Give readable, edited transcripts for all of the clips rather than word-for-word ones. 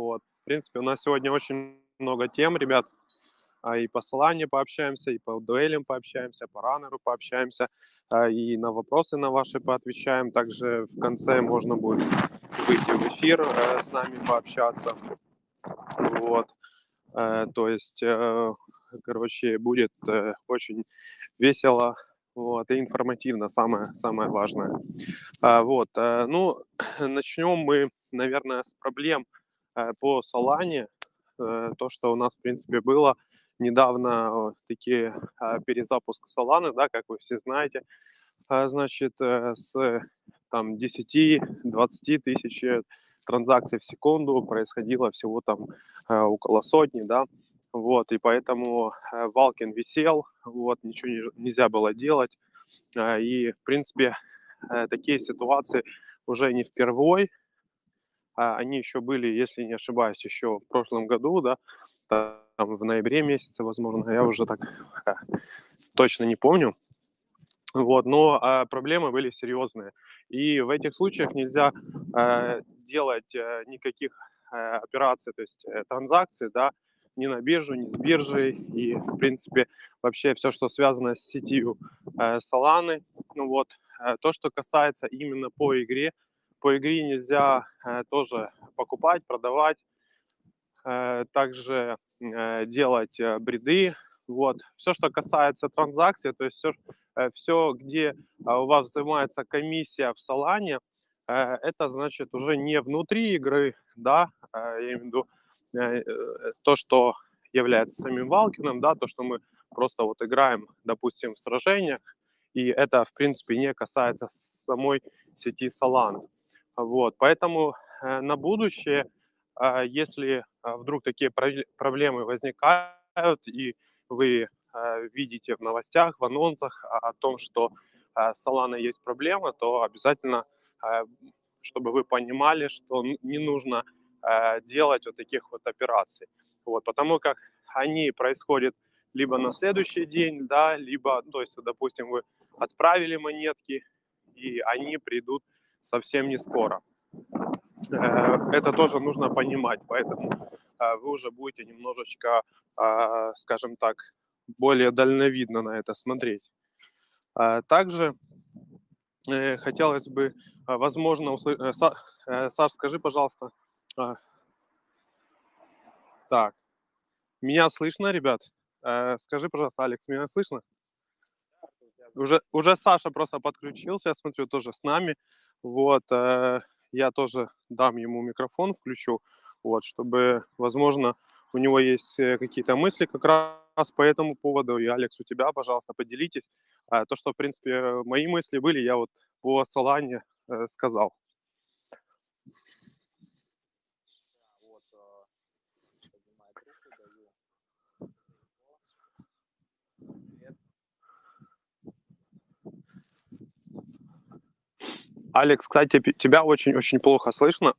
Вот. В принципе, у нас сегодня очень много тем, ребят. И по Solana пообщаемся, и по дуэлям пообщаемся, по раннеру пообщаемся, и на вопросы на ваши поотвечаем. Также в конце можно будет выйти в эфир с нами пообщаться. Вот. То есть, короче, будет очень весело, вот, и информативно, самое важное. Вот, ну, начнем мы, наверное, с проблем по Solana. То, что у нас, в принципе, было недавно, такие перезапуск Solana, да, как вы все знаете, значит, с там 10-20 тысяч транзакций в секунду происходило всего там около сотни, да, вот, и поэтому Валкин висел, вот, ничего нельзя было делать, и, в принципе, такие ситуации уже не впервой, они еще были, если не ошибаюсь, еще в прошлом году, да, там в ноябре месяце, возможно, я уже так точно не помню. Вот, но проблемы были серьезные. И в этих случаях нельзя делать никаких операций, то есть транзакций, да, ни на биржу, ни с биржей. И, в принципе, вообще все, что связано с сетью Solana. Ну вот, то, что касается именно по игре нельзя тоже покупать, продавать, также делать бриды. Вот. Все, что касается транзакций, то есть все, где у вас взимается комиссия в Solana, это значит уже не внутри игры, да, я имею в виду то, что является самим Валкином, да, то, что мы просто вот играем, допустим, в сражениях, и это, в принципе, не касается самой сети Solana. Вот, поэтому на будущее, если вдруг такие проблемы возникают, и вы видите в новостях, в анонсах о том, что с Solana есть проблема, то обязательно, чтобы вы понимали, что не нужно делать вот таких вот операций. Вот, потому как они происходят либо на следующий день, да, либо, то есть, допустим, вы отправили монетки, и они придут совсем не скоро. Это тоже нужно понимать, поэтому вы уже будете немножечко, скажем так, более дальновидно на это смотреть. Также хотелось бы, возможно, услышать... Саш, скажи, пожалуйста. Так, меня слышно, ребят? Скажи, пожалуйста, Алекс, меня слышно? Уже Саша просто подключился, я смотрю, тоже с нами. Вот, я тоже дам ему микрофон, включу, вот, чтобы, возможно, у него есть какие-то мысли как раз по этому поводу. И, Алекс, у тебя, пожалуйста, поделитесь. То, что, в принципе, мои мысли были, я вот по Solana сказал. Алекс, кстати, тебя очень-очень плохо слышно.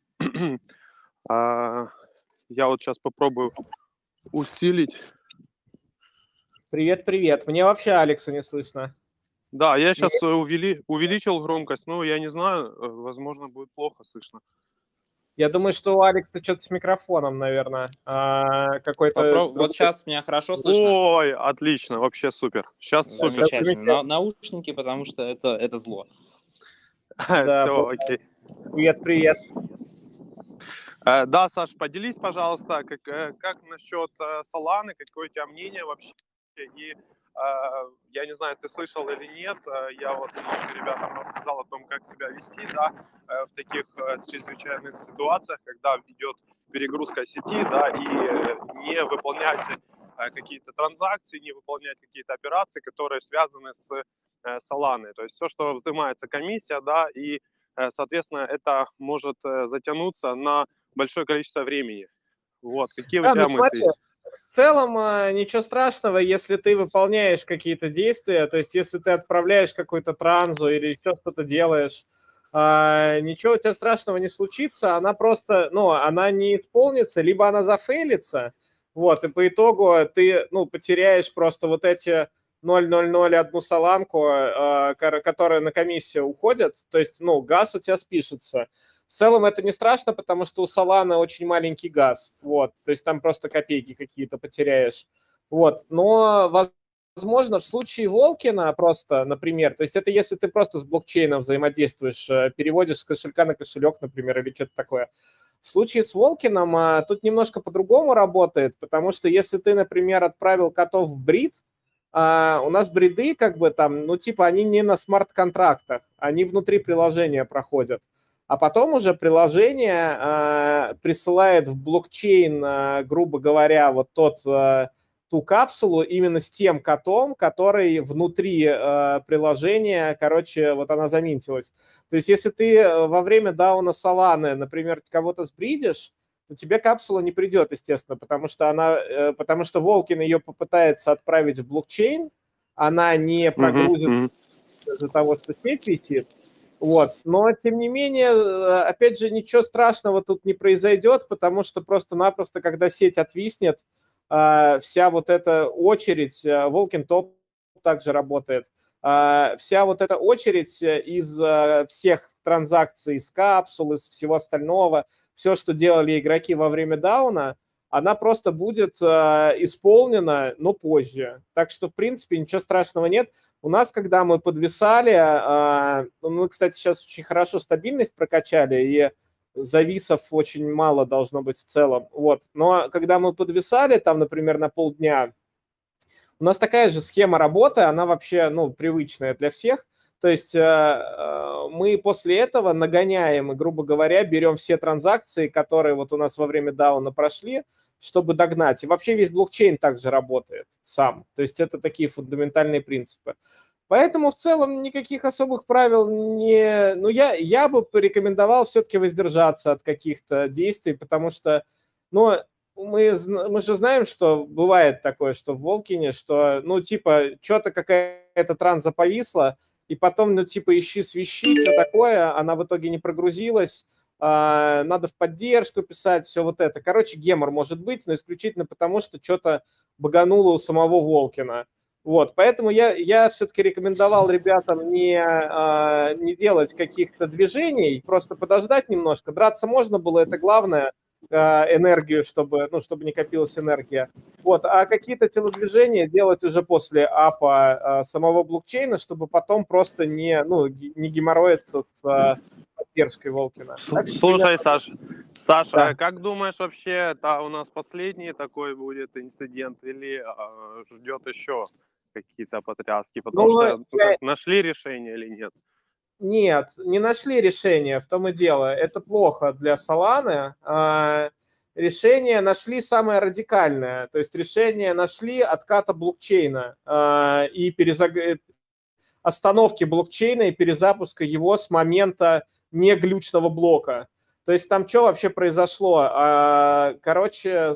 Я вот сейчас попробую усилить. Привет, привет. Мне вообще Алекса не слышно. Да, я сейчас увеличил громкость, но я не знаю, возможно, будет плохо слышно. Я думаю, что у Алекса что-то с микрофоном, наверное. Какой-то. Вот сейчас меня хорошо слышно. Ой, отлично, вообще супер. Сейчас супер. Замечательно. Наушники, потому что это зло. Да, все, окей. Привет, привет. Да, Саш, поделись, пожалуйста, как насчет Solana, какое у тебя мнение вообще? И я не знаю, ты слышал или нет, я вот немножко ребятам рассказал о том, как себя вести, да, в таких чрезвычайных ситуациях, когда идет перегрузка сети, да, и не выполнять какие-то транзакции, не выполнять какие-то операции, которые связаны с Solana. То есть все, что взимается комиссия, да, и, соответственно, это может затянуться на большое количество времени. Вот, какие у тебя мысли? Смотри, в целом ничего страшного, если ты выполняешь какие-то действия, то есть если ты отправляешь какую-то транзу или еще что-то делаешь, ничего у тебя страшного не случится, она просто, она не исполнится, либо она зафейлится, вот, и по итогу ты, потеряешь просто вот эти 0,001 соланку, которая на комиссию уходит, то есть, газ у тебя спишется. В целом это не страшно, потому что у Solana очень маленький газ, вот, то есть там просто копейки какие-то потеряешь, вот, но возможно в случае Волкина просто, например, то есть это если ты просто с блокчейном взаимодействуешь, переводишь с кошелька на кошелек, например, или что-то такое. В случае с Волкином тут немножко по-другому работает, потому что если ты, например, отправил котов в брид, у нас бриды как бы там, ну типа они не на смарт-контрактах, они внутри приложения проходят. А потом уже приложение присылает в блокчейн, грубо говоря, вот ту капсулу именно с тем котом, который внутри приложения, короче, вот она заминтилась. То есть если ты во время дауна Solana, например, кого-то сбридишь, то тебе капсула не придет, естественно, потому что Волкин ее попытается отправить в блокчейн, она не прогрузит из-за того, что сеть висит. Вот. Но, тем не менее, опять же, ничего страшного тут не произойдет, потому что просто-напросто, когда сеть отвиснет, вся вот эта очередь, Волкин топ также работает, вся вот эта очередь из всех транзакций, из капсул, из всего остального, все, что делали игроки во время дауна, она просто будет исполнена, но позже. Так что, в принципе, ничего страшного нет. У нас, когда мы подвисали, мы, кстати, сейчас очень хорошо стабильность прокачали, и зависов очень мало должно быть в целом. Вот. Но когда мы подвисали, там, например, на полдня, у нас такая же схема работы, она вообще, ну, привычная для всех. То есть мы после этого нагоняем и, грубо говоря, берем все транзакции, которые вот у нас во время дауна прошли, чтобы догнать. И вообще весь блокчейн также работает сам. То есть это такие фундаментальные принципы. Поэтому в целом никаких особых правил не... Ну, я бы порекомендовал все-таки воздержаться от каких-то действий, потому что, ну, мы же знаем, что бывает такое, что в Волкине, что, ну, типа, что-то какая-то транза повисла, и потом, ну, типа, ищи свищи, что такое, она в итоге не прогрузилась, надо в поддержку писать, все вот это. Короче, гемор может быть, но исключительно потому, что что-то багануло у самого Волкина. Вот, поэтому я все-таки рекомендовал ребятам не делать каких-то движений, просто подождать немножко. Драться можно было, это главное, энергию, чтобы не копилась энергия. Вот, а какие-то телодвижения делать уже после апа самого блокчейна, чтобы потом просто не геморроиться с поддержкой Волкина. Слушай, Саша, Да. как думаешь, вообще это у нас последний такой будет инцидент или ждет еще какие-то потряски? Потому что нашли решение или нет? Нет, не нашли решения, в том и дело. Это плохо для Solana. Решение нашли самое радикальное. То есть решение нашли отката блокчейна и остановки блокчейна и перезапуска его с момента неглючного блока. То есть там что вообще произошло? Короче,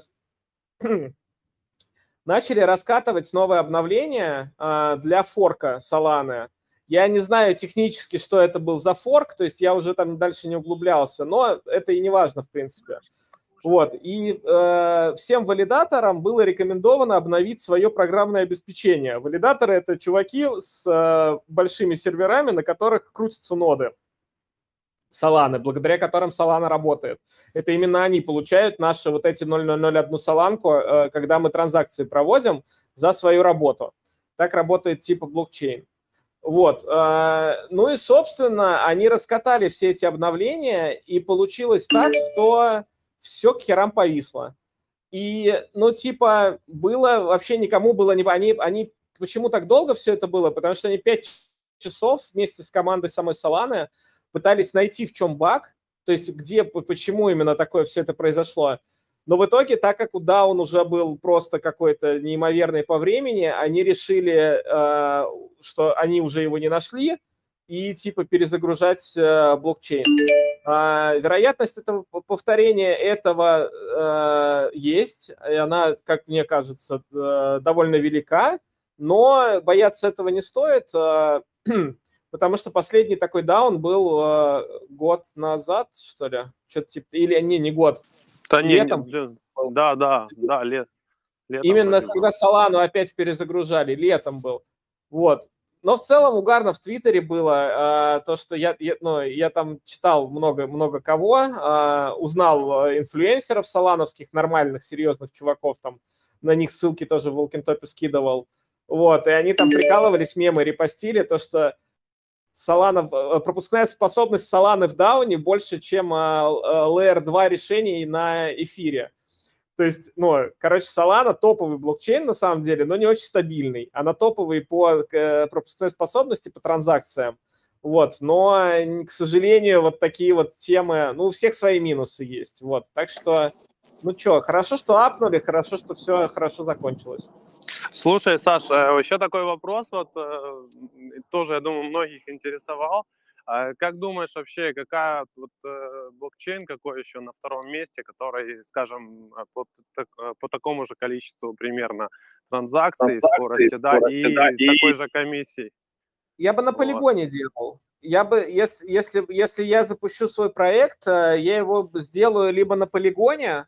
начали раскатывать новое обновление для форка Solana. Я не знаю технически, что это был за форк, то есть я уже там дальше не углублялся, но это и не важно, в принципе. Вот. И всем валидаторам было рекомендовано обновить свое программное обеспечение. Валидаторы – это чуваки с большими серверами, на которых крутятся ноды Solana, благодаря которым Solana работает. Это именно они получают наши вот эти 0.001 соланку, когда мы транзакции проводим за свою работу. Так работает типа блокчейн. Вот. Ну и, собственно, они раскатали все эти обновления, и получилось так, что все к херам повисло. И, ну, типа, было вообще никому было не... Они почему так долго все это было? Потому что они 5 часов вместе с командой самой Solana пытались найти, в чем баг, то есть почему именно такое все это произошло. Но в итоге, так как даун уже был просто какой-то неимоверный по времени, они решили, что они уже его не нашли, и типа перезагружать блокчейн. Вероятность этого повторения этого есть, и она, как мне кажется, довольно велика, но бояться этого не стоит, потому что последний такой даун был год назад, что ли, что-то типа, или не год. Да, летом. Да, летом. Именно когда Solana опять перезагружали, летом был. Вот. Но в целом угарно в Твиттере было то, что я там читал много кого, узнал инфлюенсеров солановских, нормальных, серьезных чуваков, там на них ссылки тоже в Волкинтопе скидывал. Вот, и они там прикалывались, мемы репостили, то, что пропускная способность Solana в дауне больше, чем Layer 2 решений на эфире. То есть, Solana топовый блокчейн на самом деле, но не очень стабильный. Она топовый по пропускной способности, по транзакциям. Вот, но, к сожалению, вот такие вот темы, у всех свои минусы есть. Вот, так что, хорошо, что апнули, хорошо, что все хорошо закончилось. Слушай, Саш, еще такой вопрос, тоже, я думаю, многих интересовал. Как думаешь вообще, какая блокчейн, какой еще на втором месте, который, скажем, по такому же количеству примерно транзакций, скорости, да, и такой же комиссии? Я бы на полигоне делал. Если я запущу свой проект, я его сделаю либо на полигоне,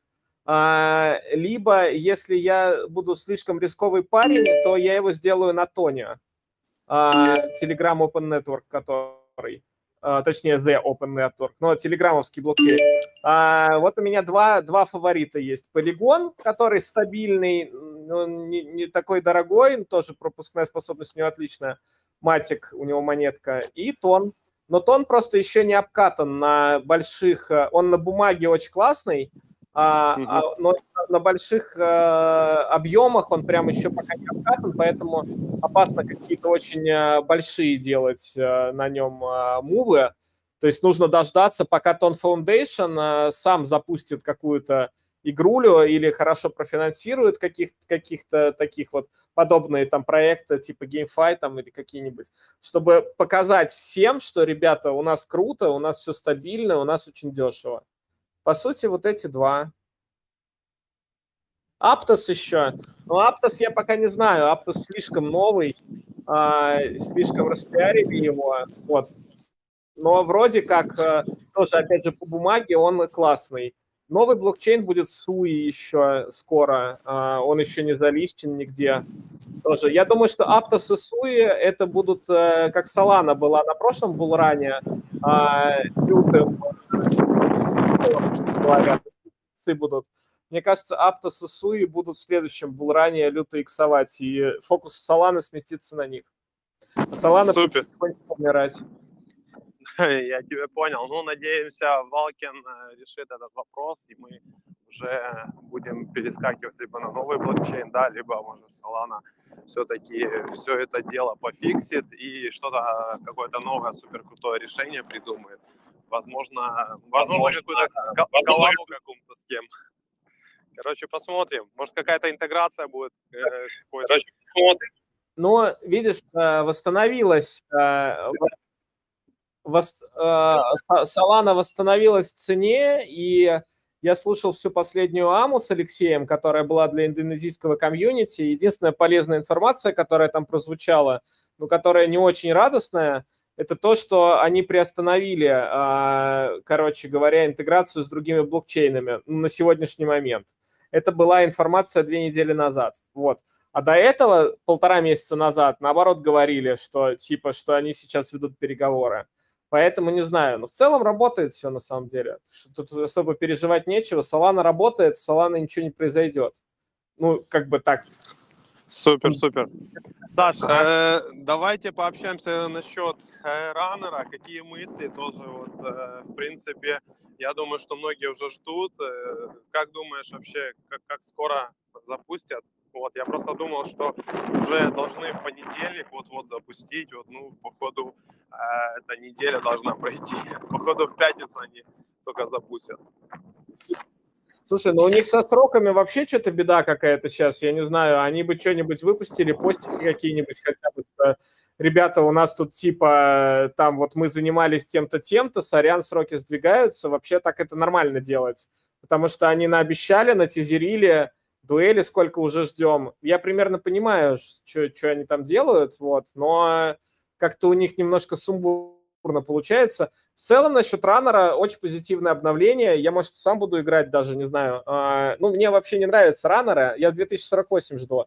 либо, если я буду слишком рисковый парень, то я его сделаю на Тоне. Telegram Open Network, который, точнее, The Open Network, но телеграммовский блокчейн. Вот у меня два фаворита есть. Polygon, который стабильный, не такой дорогой, тоже пропускная способность у него отличная. Matic, у него монетка. И Тон. Но Тон просто еще не обкатан на больших... Он на бумаге очень классный, но на больших объемах он прям еще пока не обкатан, поэтому опасно какие-то очень большие делать на нем мувы. То есть нужно дождаться, пока Ton Foundation сам запустит какую-то игрулю или хорошо профинансирует каких-то таких вот подобные там проекты типа GameFi там или какие-нибудь, чтобы показать всем, что, ребята, у нас круто, у нас все стабильно, у нас очень дешево. По сути, вот эти два. Aptos еще. Но Aptos я пока не знаю. Aptos слишком новый, слишком распиарили его. Вот. Но вроде как, тоже, опять же, по бумаге он классный. Новый блокчейн будет Sui еще скоро. Он еще не залищен нигде. Тоже. Я думаю, что Aptos и Sui это будут, как Solana была на прошлом булране, лютым будут. Мне кажется, Aptos и Sui будут в следующем булране люто иксовать, и фокус Solana сместится на них. Solana будет умирать. Я тебя понял. Надеемся, Валкин решит этот вопрос, и мы уже будем перескакивать либо на новый блокчейн, да, либо, может, Solana все-таки все это дело пофиксит и что-то, какое-то новое суперкрутое решение придумает. Возможно какую-то коллабу какую-то с кем. Короче, посмотрим. Может, какая-то интеграция будет. Но, видишь, восстановилась... Solana восстановилась в цене, и я слушал всю последнюю аму с Алексеем, которая была для индонезийского комьюнити. Единственная полезная информация, которая там прозвучала, но которая не очень радостная, это то, что они приостановили, короче говоря, интеграцию с другими блокчейнами на сегодняшний момент. Это была информация 2 недели назад. Вот. А до этого, 1,5 месяца назад, наоборот, говорили, что они сейчас ведут переговоры. Поэтому не знаю. Но в целом работает все на самом деле. Тут особо переживать нечего. Solana работает, с Solana ничего не произойдет. Как бы так. Супер. Саш, давайте пообщаемся насчет раннера. Какие мысли тоже в принципе, я думаю, что многие уже ждут. Как думаешь вообще, как скоро запустят? Я просто думал, что уже должны в понедельник вот запустить. Походу, эта неделя должна пройти. Походу, в пятницу они только запустят. Слушай, у них со сроками вообще что-то беда какая-то сейчас, я не знаю. Они бы что-нибудь выпустили, постики какие-нибудь хотя бы. Ребята, у нас тут там мы занимались тем-то, сорян, сроки сдвигаются. Вообще так это нормально делать. Потому что они наобещали, натизерили, дуэли сколько уже ждем. Я примерно понимаю, что они там делают, но как-то у них немножко сумбурно получается. В целом, насчет раннера очень позитивное обновление. Я, может, сам буду играть даже, не знаю. Мне вообще не нравятся раннеры. Я 2048 жду.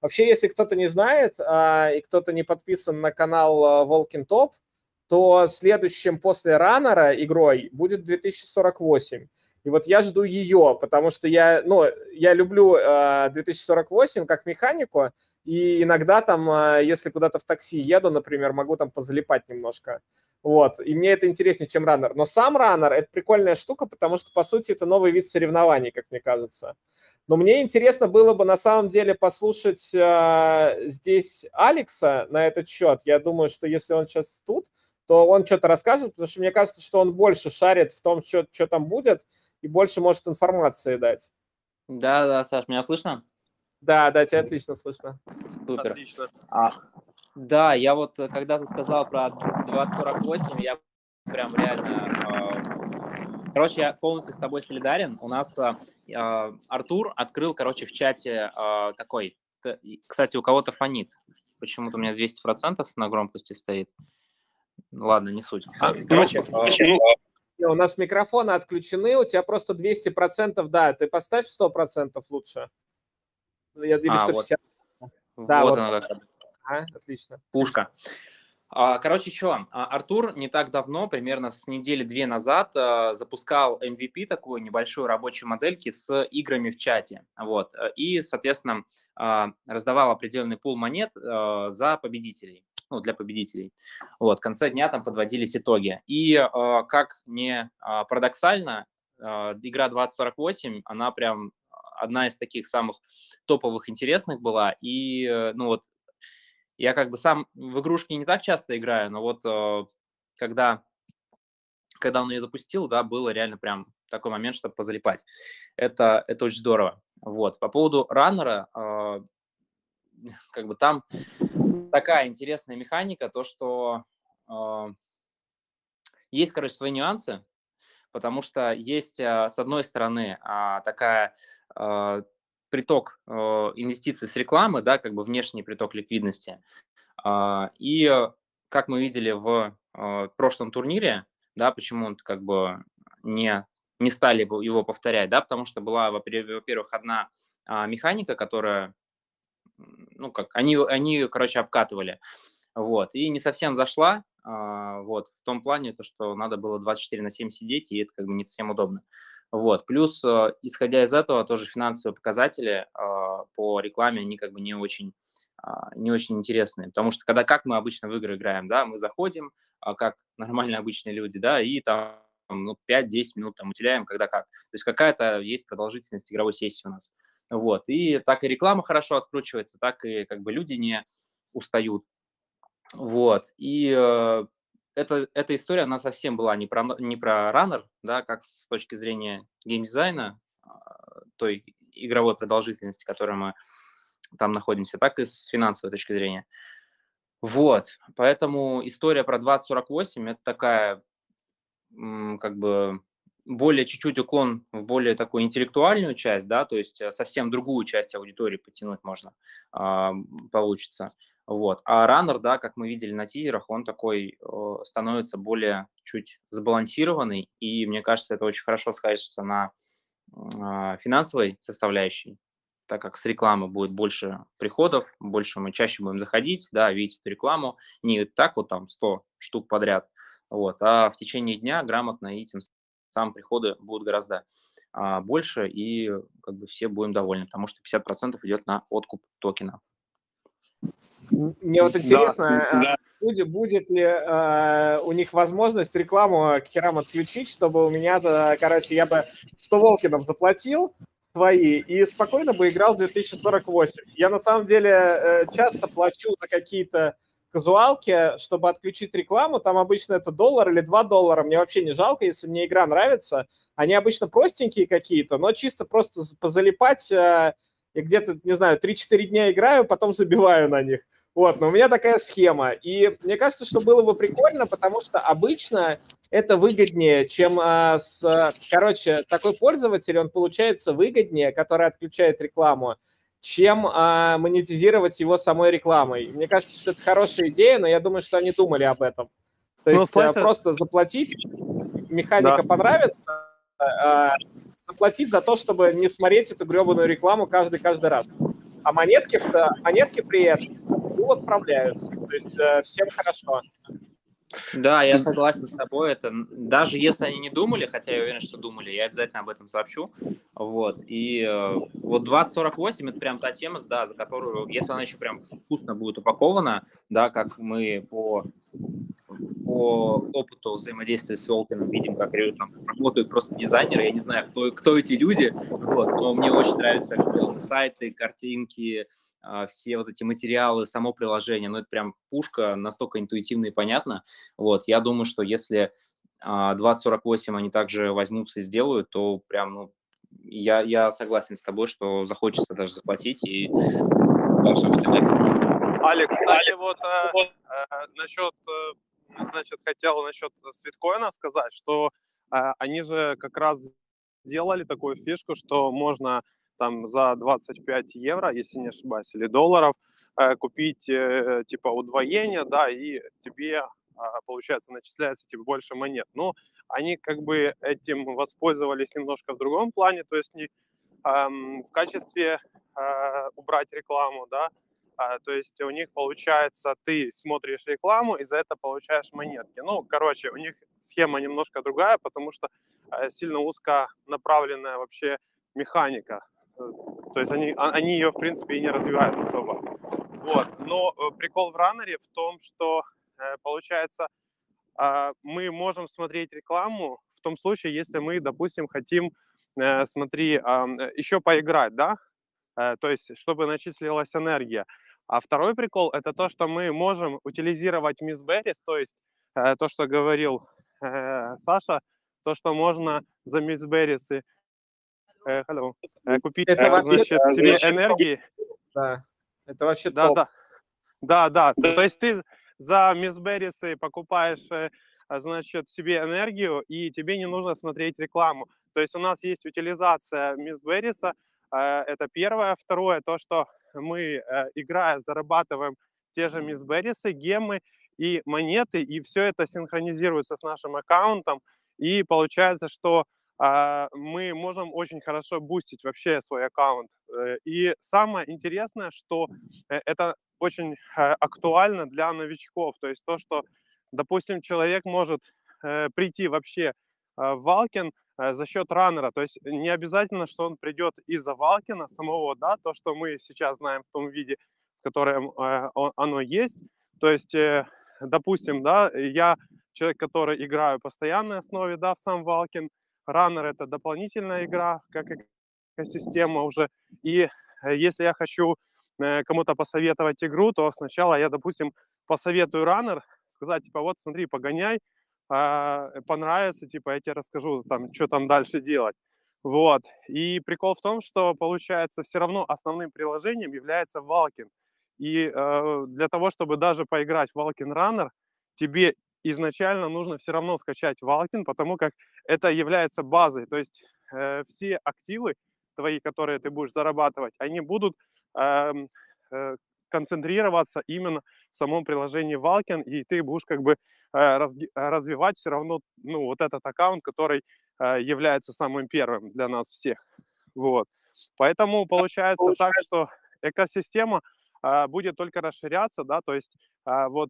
Вообще, если кто-то не знает и кто-то не подписан на канал Волкин Топ, то следующим после Раннера игрой будет 2048. И вот я жду ее, потому что я люблю 2048 как механику, и иногда там, если куда-то в такси еду, например, могу там позалипать немножко. Вот, и мне это интереснее, чем раннер. Но сам раннер – это прикольная штука, потому что, по сути, это новый вид соревнований, как мне кажется. Но мне интересно было бы, на самом деле, послушать здесь Алекса на этот счет. Я думаю, что если он сейчас тут, то он что-то расскажет, потому что мне кажется, что он больше шарит в том, что там будет, и больше может информации дать. Да, Саш, меня слышно? Да, тебя отлично слышно. Супер. Отлично. Да, я вот, когда ты сказал про 2048, я прям реально... Короче, я полностью с тобой солидарен. У нас Артур открыл, в чате такой... Кстати, у кого-то фонит. Почему-то у меня 200% на громкости стоит. Ладно, не суть. Короче... У нас микрофоны отключены, у тебя просто 200%, да, ты поставь 100% лучше. Или 150. Вот. Да, вот оно как. Отлично. Пушка. Короче, Артур не так давно, примерно с недели-две назад, запускал MVP, такую небольшую рабочую модельки с играми в чате. Вот. И, соответственно, раздавал определенный пул монет за победителей. Ну, для победителей. Вот. В конце дня там подводились итоги. И, как ни парадоксально, игра 2048, она прям одна из таких самых топовых, интересных была. И, я сам в игрушки не так часто играю, но вот когда он ее запустил, да, было реально прям такой момент, чтобы позалипать. Это очень здорово. Вот. По поводу раннера, там такая интересная механика, то, что есть, свои нюансы, потому что есть, с одной стороны, такая приток инвестиций с рекламы, да, внешний приток ликвидности. И как мы видели в прошлом турнире, да, почему не стали его повторять, да, потому что была, во-первых, одна механика, которая, они обкатывали, вот, и не совсем зашла, вот, в том плане, то, что надо было 24/7 сидеть, и это не совсем удобно. Вот. Плюс, исходя из этого, тоже финансовые показатели по рекламе, они не очень интересные. Потому что как мы обычно в игры играем, да, мы заходим, как нормальные обычные люди, да, и там 5-10 минут там уделяем, когда как. То есть какая-то есть продолжительность игровой сессии у нас. Вот. И так и реклама хорошо откручивается, так и люди не устают. Вот. И эта история, она совсем была не про раннер, да, как с точки зрения геймдизайна, той игровой продолжительности, в которой мы там находимся, так и с финансовой точки зрения. Вот. Поэтому история про 2048 – это такая, более чуть-чуть уклон в более такую интеллектуальную часть, да, то есть совсем другую часть аудитории подтянуть можно, получится. Вот. А раннер, да, как мы видели на тизерах, он такой становится более чуть сбалансированный, и мне кажется, это очень хорошо скажется на финансовой составляющей, так как с рекламы будет больше приходов, мы чаще будем заходить, да, видеть эту рекламу, не так вот там 100 штук подряд, вот, а в течение дня грамотно, и тем самым приходы будут гораздо больше, и все будем довольны, потому что 50% идет на откуп токена. Мне вот интересно, будет ли у них возможность рекламу к херам отключить, чтобы у меня, я бы 100 волкинов заплатил свои и спокойно бы играл в 2048. Я на самом деле часто плачу за какие-то казуалки, чтобы отключить рекламу. Там обычно это $1 или $2. Мне вообще не жалко, если мне игра нравится. Они обычно простенькие какие-то, но чисто просто позалипать. Я где-то, не знаю, 3-4 дня играю, потом забиваю на них. Вот, но у меня такая схема. И мне кажется, что было бы прикольно, потому что обычно это выгоднее, чем такой пользователь, он получается выгоднее, который отключает рекламу, чем монетизировать его самой рекламой. Мне кажется, что это хорошая идея, но я думаю, что они думали об этом. То есть просто заплатить, механика понравится, заплатить за то, чтобы не смотреть эту гребаную рекламу каждый раз. А монетки при этом отправляются. То есть всем хорошо. Да, я согласен с тобой. Это даже если они не думали, хотя я уверен, что думали, я обязательно об этом сообщу. Вот. И вот 2048 это прям та тема, да, за которую, если она еще прям вкусно будет упакована, да, как мы по опыту взаимодействия с Волкиным видим, как там работают просто дизайнеры, я не знаю, кто эти люди, вот, но мне очень нравится, как сделаны сайты, картинки, все вот эти материалы, само приложение, ну это прям пушка, настолько интуитивно и понятно. Вот, я думаю, что если 2048 они также возьмутся и сделают, то прям, ну, я согласен с тобой, что захочется даже заплатить и должно быть Алекс, кстати, вот насчет, значит, хотел насчет свиткоина сказать, что они же как раз сделали такую фишку, что можно там за 25 евро, если не ошибаюсь, или долларов, купить типа удвоение, да, и тебе, получается, начисляется типа больше монет. Но они как бы этим воспользовались немножко в другом плане, то есть не в качестве убрать рекламу, да, то есть у них получается, ты смотришь рекламу и за это получаешь монетки. Ну, короче, у них схема немножко другая, потому что сильно узконаправленная вообще механика. То есть они ее, в принципе, и не развивают особо. Вот. Но прикол в раннере в том, что получается, мы можем смотреть рекламу в том случае, если мы, допустим, хотим, смотри, еще поиграть, да, то есть чтобы начислилась энергия. А второй прикол это то, что мы можем утилизировать Miss Berries, то есть то, что говорил Саша, то, что можно за Miss Berries купить, Это вообще, значит, себе энергии. да, это вообще Да, топ. да. То есть ты за Miss Berries покупаешь, значит, себе энергию, и тебе не нужно смотреть рекламу. То есть у нас есть утилизация Miss Berries, это первое. Второе, то, что мы, играя, зарабатываем те же Miss Berries, геммы и монеты, и все это синхронизируется с нашим аккаунтом, и получается, что мы можем очень хорошо бустить вообще свой аккаунт. И самое интересное, что это очень актуально для новичков. То есть то, что, допустим, человек может прийти вообще в Валкин за счет раннера. То есть не обязательно, что он придет из-за Валкина самого, да, то, что мы сейчас знаем в том виде, в котором оно есть. То есть, допустим, да, я человек, который играю по постоянной основе, да, в сам Валкин. Раннер — это дополнительная игра, как экосистема уже. И если я хочу кому-то посоветовать игру, то сначала я, допустим, посоветую раннер, сказать, типа, вот, смотри, погоняй, понравится, типа, я тебе расскажу, там, что там дальше делать. Вот. И прикол в том, что, получается, все равно основным приложением является Valken. И для того, чтобы даже поиграть в Valken Runner, тебе изначально нужно все равно скачать Valken, потому как это является базой. То есть все активы твои, которые ты будешь зарабатывать, они будут концентрироваться именно в самом приложении Valken, и ты будешь как бы развивать все равно, ну, вот этот аккаунт, который является самым первым для нас всех. Вот. Поэтому получается так, что экосистема будет только расширяться, да, то есть вот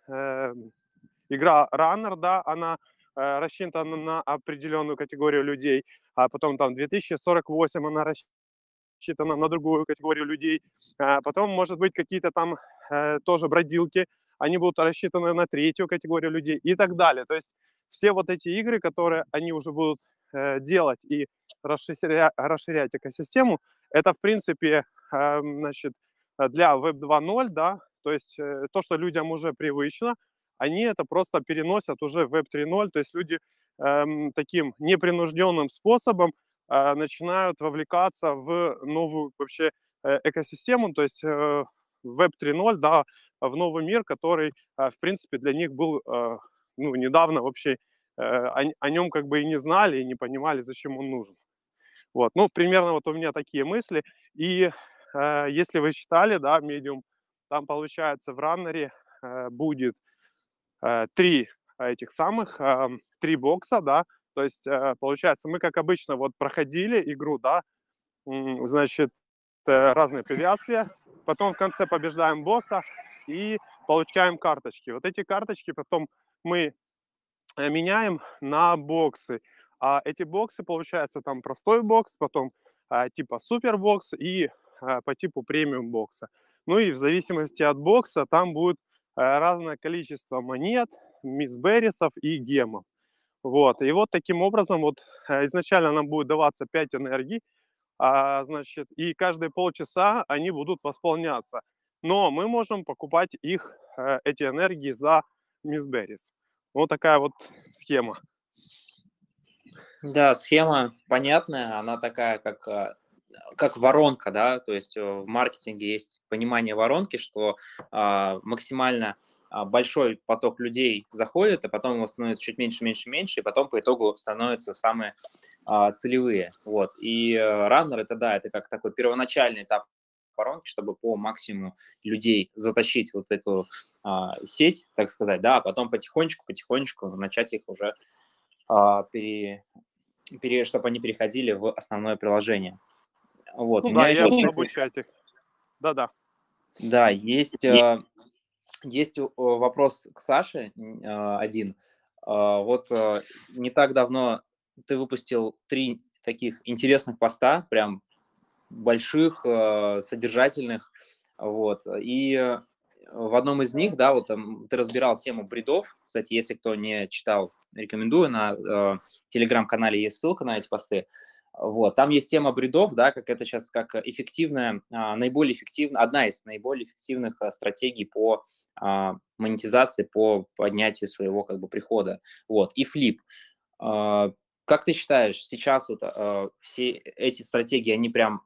игра Runner, да, она рассчитана на определенную категорию людей, а потом там 2048 она рассчитана на другую категорию людей, потом, может быть, какие-то там тоже бродилки, они будут рассчитаны на третью категорию людей и так далее. То есть все вот эти игры, которые они уже будут делать и расширять экосистему, это, в принципе, значит, для Web 2.0, да, то есть то, что людям уже привычно, они это просто переносят уже в Web 3.0, то есть люди таким непринужденным способом начинают вовлекаться в новую вообще экосистему, то есть Web 3.0, да, в новый мир, который, в принципе, для них был, ну, недавно вообще, о нем как бы и не знали, и не понимали, зачем он нужен. Вот, ну, примерно вот у меня такие мысли. И если вы читали, да, Medium, там, получается, в раннере будет 3 этих самых, 3 бокса, да, то есть, получается, мы, как обычно, вот проходили игру, да, значит, разные препятствия. Потом в конце побеждаем босса и получаем карточки. Вот эти карточки потом мы меняем на боксы. А эти боксы, получается, там простой бокс, потом типа супербокс и по типу премиум бокса. Ну и в зависимости от бокса там будет разное количество монет, мисберрисов и гемов. Вот. И вот таким образом вот изначально нам будет даваться 5 энергий, значит, и каждые полчаса они будут восполняться. Но мы можем покупать их, эти энергии за мисберрис. Вот такая вот схема. Да, схема понятная, она такая, как воронка, да, то есть в маркетинге есть понимание воронки, что максимально большой поток людей заходит, а потом его становится чуть меньше, меньше, меньше, и потом по итогу становятся самые целевые, вот. И раннер это, да, это как такой первоначальный этап воронки, чтобы по максимуму людей затащить вот в эту сеть, так сказать, да, а потом потихонечку начать их уже чтобы они переходили в основное приложение. Вот. Ну У да, меня и еще, кстати, обучать их. Да-да. да, есть вопрос к Саше один. Вот не так давно ты выпустил 3 таких интересных поста, прям больших, содержательных, вот. И в одном из них, да, вот там ты разбирал тему бредов. Кстати, если кто не читал, рекомендую, на телеграм-канале есть ссылка на эти посты. Вот, там есть тема бредов, да, как это сейчас, как эффективная, наиболее эффективная, одна из наиболее эффективных стратегий по монетизации, по поднятию своего как бы прихода. Вот, и флип. Как ты считаешь, сейчас вот все эти стратегии, они прям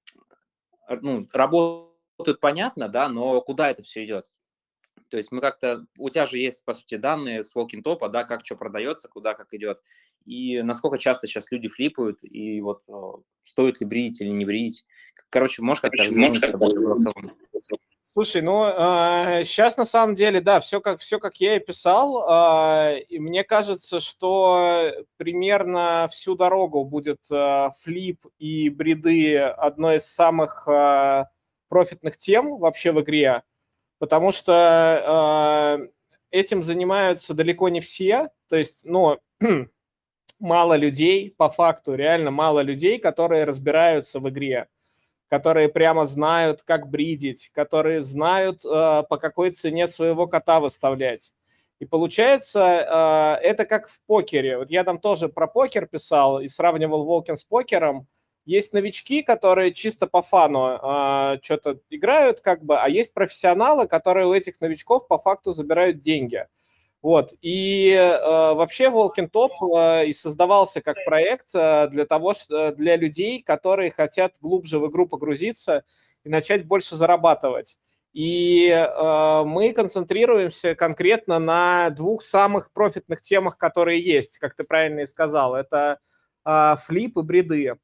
работают, понятно, да, но куда это все идет? То есть мы как-то, у тебя же есть, по сути, данные с Walking Top, да, как что продается, куда как идет, и насколько часто сейчас люди флипают, и вот стоит ли брить или не брить. Короче, можешь как-то развернуть это голосовым? Слушай, ну сейчас на самом деле, да, все как я и писал, и мне кажется, что примерно всю дорогу будет флип и бриды одной из самых профитных тем вообще в игре, потому что этим занимаются далеко не все, то есть, ну, мало людей, по факту, реально мало людей, которые разбираются в игре, которые прямо знают, как бридить, которые знают, по какой цене своего кота выставлять. И получается, это как в покере. Вот я там тоже про покер писал и сравнивал Волкин с покером. Есть новички, которые чисто по фану что-то играют, как бы, а есть профессионалы, которые у этих новичков по факту забирают деньги. Вот. И вообще Walking Top и создавался как проект для людей, которые хотят глубже в игру погрузиться и начать больше зарабатывать. И мы концентрируемся конкретно на 2 самых профитных темах, которые есть, как ты правильно и сказал. Это флип и бриды.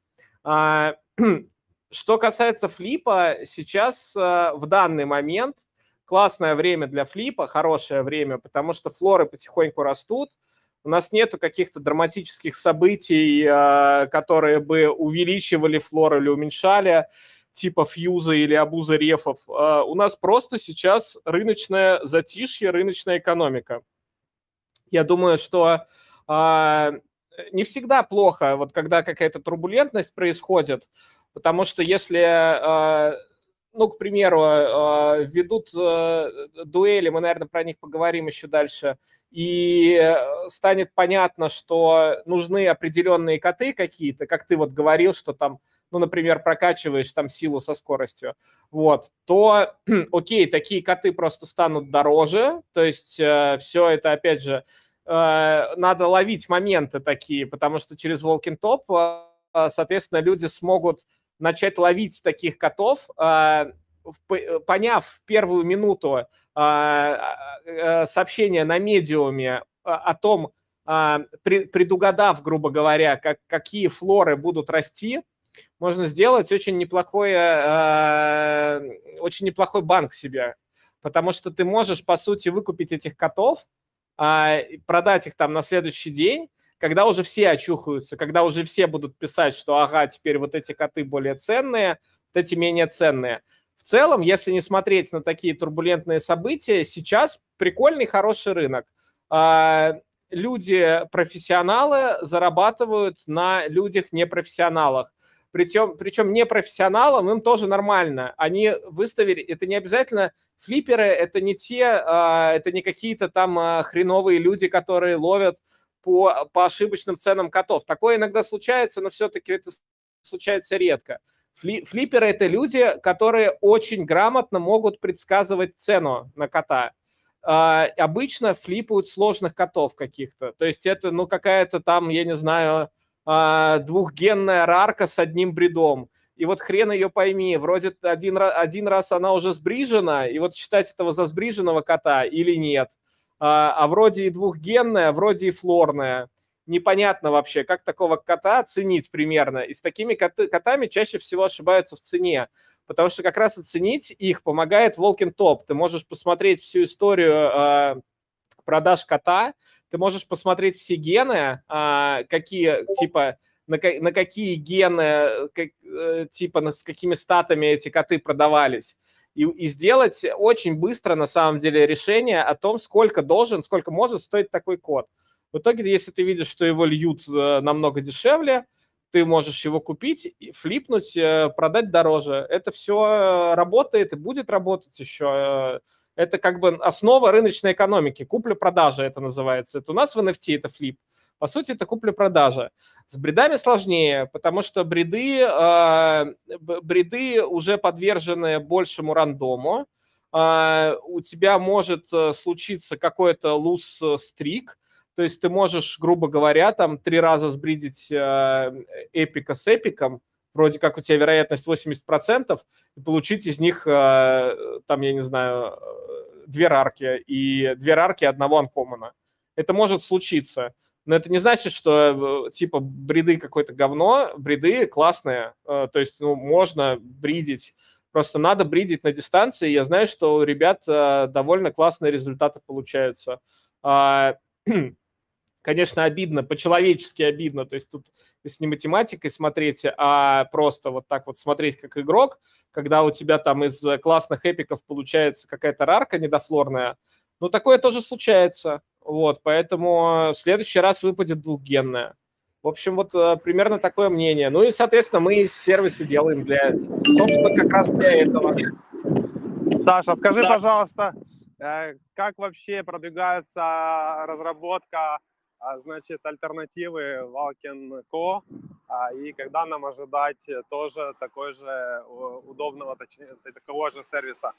Что касается флипа, сейчас в данный момент классное время для флипа, хорошее время, потому что флоры потихоньку растут. У нас нету каких-то драматических событий, которые бы увеличивали флоры или уменьшали, типа фьюза или абуза рефов. У нас просто сейчас рыночное затишье, рыночная экономика. Я думаю, что не всегда плохо, вот когда какая-то турбулентность происходит, потому что если... Ну, к примеру, ведут дуэли, мы, наверное, про них поговорим еще дальше, и станет понятно, что нужны определенные коты какие-то, как ты вот говорил, что там, ну, например, прокачиваешь там силу со скоростью, вот, то, окей, такие коты просто станут дороже, то есть все это, опять же, надо ловить моменты такие, потому что через Walking Top, соответственно, люди смогут начать ловить таких котов, поняв в первую минуту сообщение на медиуме о том, предугадав, грубо говоря, какие флоры будут расти, можно сделать очень неплохой банк себе, потому что ты можешь, по сути, выкупить этих котов, продать их там на следующий день, когда уже все очухаются, когда уже все будут писать, что ага, теперь вот эти коты более ценные, вот эти менее ценные. В целом, если не смотреть на такие турбулентные события, сейчас прикольный, хороший рынок. Люди-профессионалы зарабатывают на людях-непрофессионалах. Причем непрофессионалам им тоже нормально. Они выставили, это не обязательно флипперы, это не это не какие-то там хреновые люди, которые ловят по ошибочным ценам котов. Такое иногда случается, но все-таки это случается редко. Флипперы – это люди, которые очень грамотно могут предсказывать цену на кота. Обычно флипают сложных котов каких-то. То есть это, ну, какая-то там, я не знаю, двухгенная рарка с одним бредом. И вот хрен ее пойми, вроде один раз она уже сбрижена, и вот считать этого за сбриженного кота или нет. А вроде и двухгенная, вроде и флорная. Непонятно вообще, как такого кота ценить примерно. И с такими котами чаще всего ошибаются в цене, потому что как раз оценить их помогает Walking Top. Ты можешь посмотреть всю историю продаж кота, ты можешь посмотреть все гены, какие, типа, на какие гены, типа, с какими статами эти коты продавались. И сделать очень быстро, на самом деле, решение о том, сколько может стоить такой кот. В итоге, если ты видишь, что его льют намного дешевле, ты можешь его купить, флипнуть, продать дороже. Это все работает и будет работать еще. Это как бы основа рыночной экономики. Купля-продажа это называется. Это у нас в NFT это флип. По сути, это купля-продажа. С бредами сложнее, потому что бреды уже подвержены большему рандому. У тебя может случиться какой-то луз-стрик. То есть ты можешь, грубо говоря, там 3 раза сбридить эпика с эпиком, вроде как у тебя вероятность 80%, и получить из них, там, я не знаю, 2 рарки и 2 рарки одного анкоммона. Это может случиться. Но это не значит, что типа бриды какое-то говно, бриды классные. То есть, ну, можно бридить. Просто надо бридить на дистанции. Я знаю, что у ребят довольно классные результаты получаются. Конечно, обидно, по-человечески обидно. То есть тут если не математикой смотреть, а просто вот так вот смотреть как игрок, когда у тебя там из классных эпиков получается какая-то рарка недофлорная, ну, такое тоже случается. Вот, поэтому в следующий раз выпадет двухгенная. В общем, вот примерно такое мнение. Ну и, соответственно, мы сервисы делаем собственно, как раз для этого. Саша, скажи, пожалуйста, как вообще продвигается разработка, значит, альтернативы Walking Co, и когда нам ожидать тоже такой же удобного, точнее, такого же сервиса?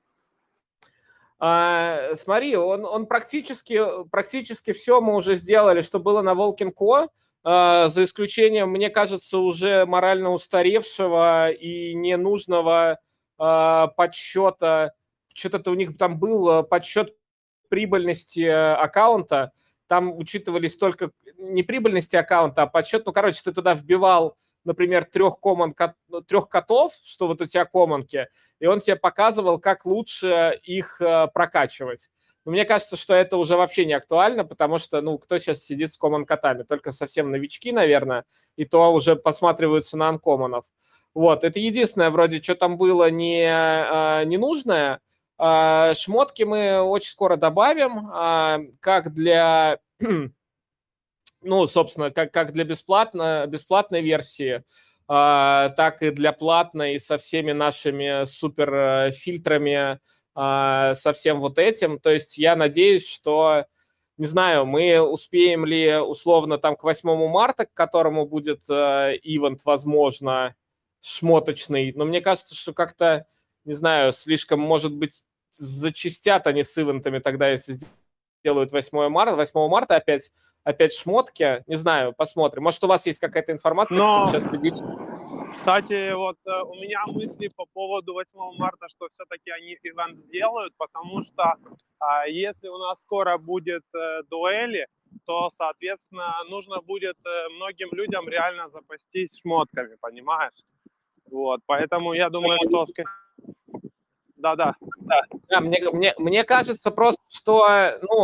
Смотри, он практически все мы уже сделали, что было на Walking Co, за исключением, мне кажется, уже морально устаревшего и ненужного подсчета. Что-то у них там был подсчет прибыльности аккаунта. Там учитывались только не прибыльности аккаунта, а подсчет. Ну, короче, ты туда вбивал, например, 3 котов, что вот у тебя коммонки, и он тебе показывал, как лучше их прокачивать. Но мне кажется, что это уже вообще не актуально, потому что, ну, кто сейчас сидит с коммон-котами? Только совсем новички, наверное, и то уже посматриваются на анкоммонов. Вот, это единственное, вроде, что там было ненужное. Шмотки мы очень скоро добавим, как для, ну, собственно, как для бесплатной версии, так и для платной со всеми нашими супер фильтрами, со всем вот этим. То есть я надеюсь, что, не знаю, мы успеем ли условно там к 8 марта, к которому будет ивент, возможно, шмоточный, но мне кажется, что как-то, не знаю, слишком, может быть, зачастят они с ивентами тогда, если сделают 8 марта. 8 марта опять шмотки, не знаю, посмотрим. Может, у вас есть какая-то информация, кстати, сейчас поделитесь. Кстати, вот у меня мысли по поводу 8 марта, что все-таки они ивент сделают, потому что если у нас скоро будет дуэли, то, соответственно, нужно будет многим людям реально запастись шмотками, понимаешь? Вот, поэтому я думаю, что... Да. Мне кажется просто, что, ну,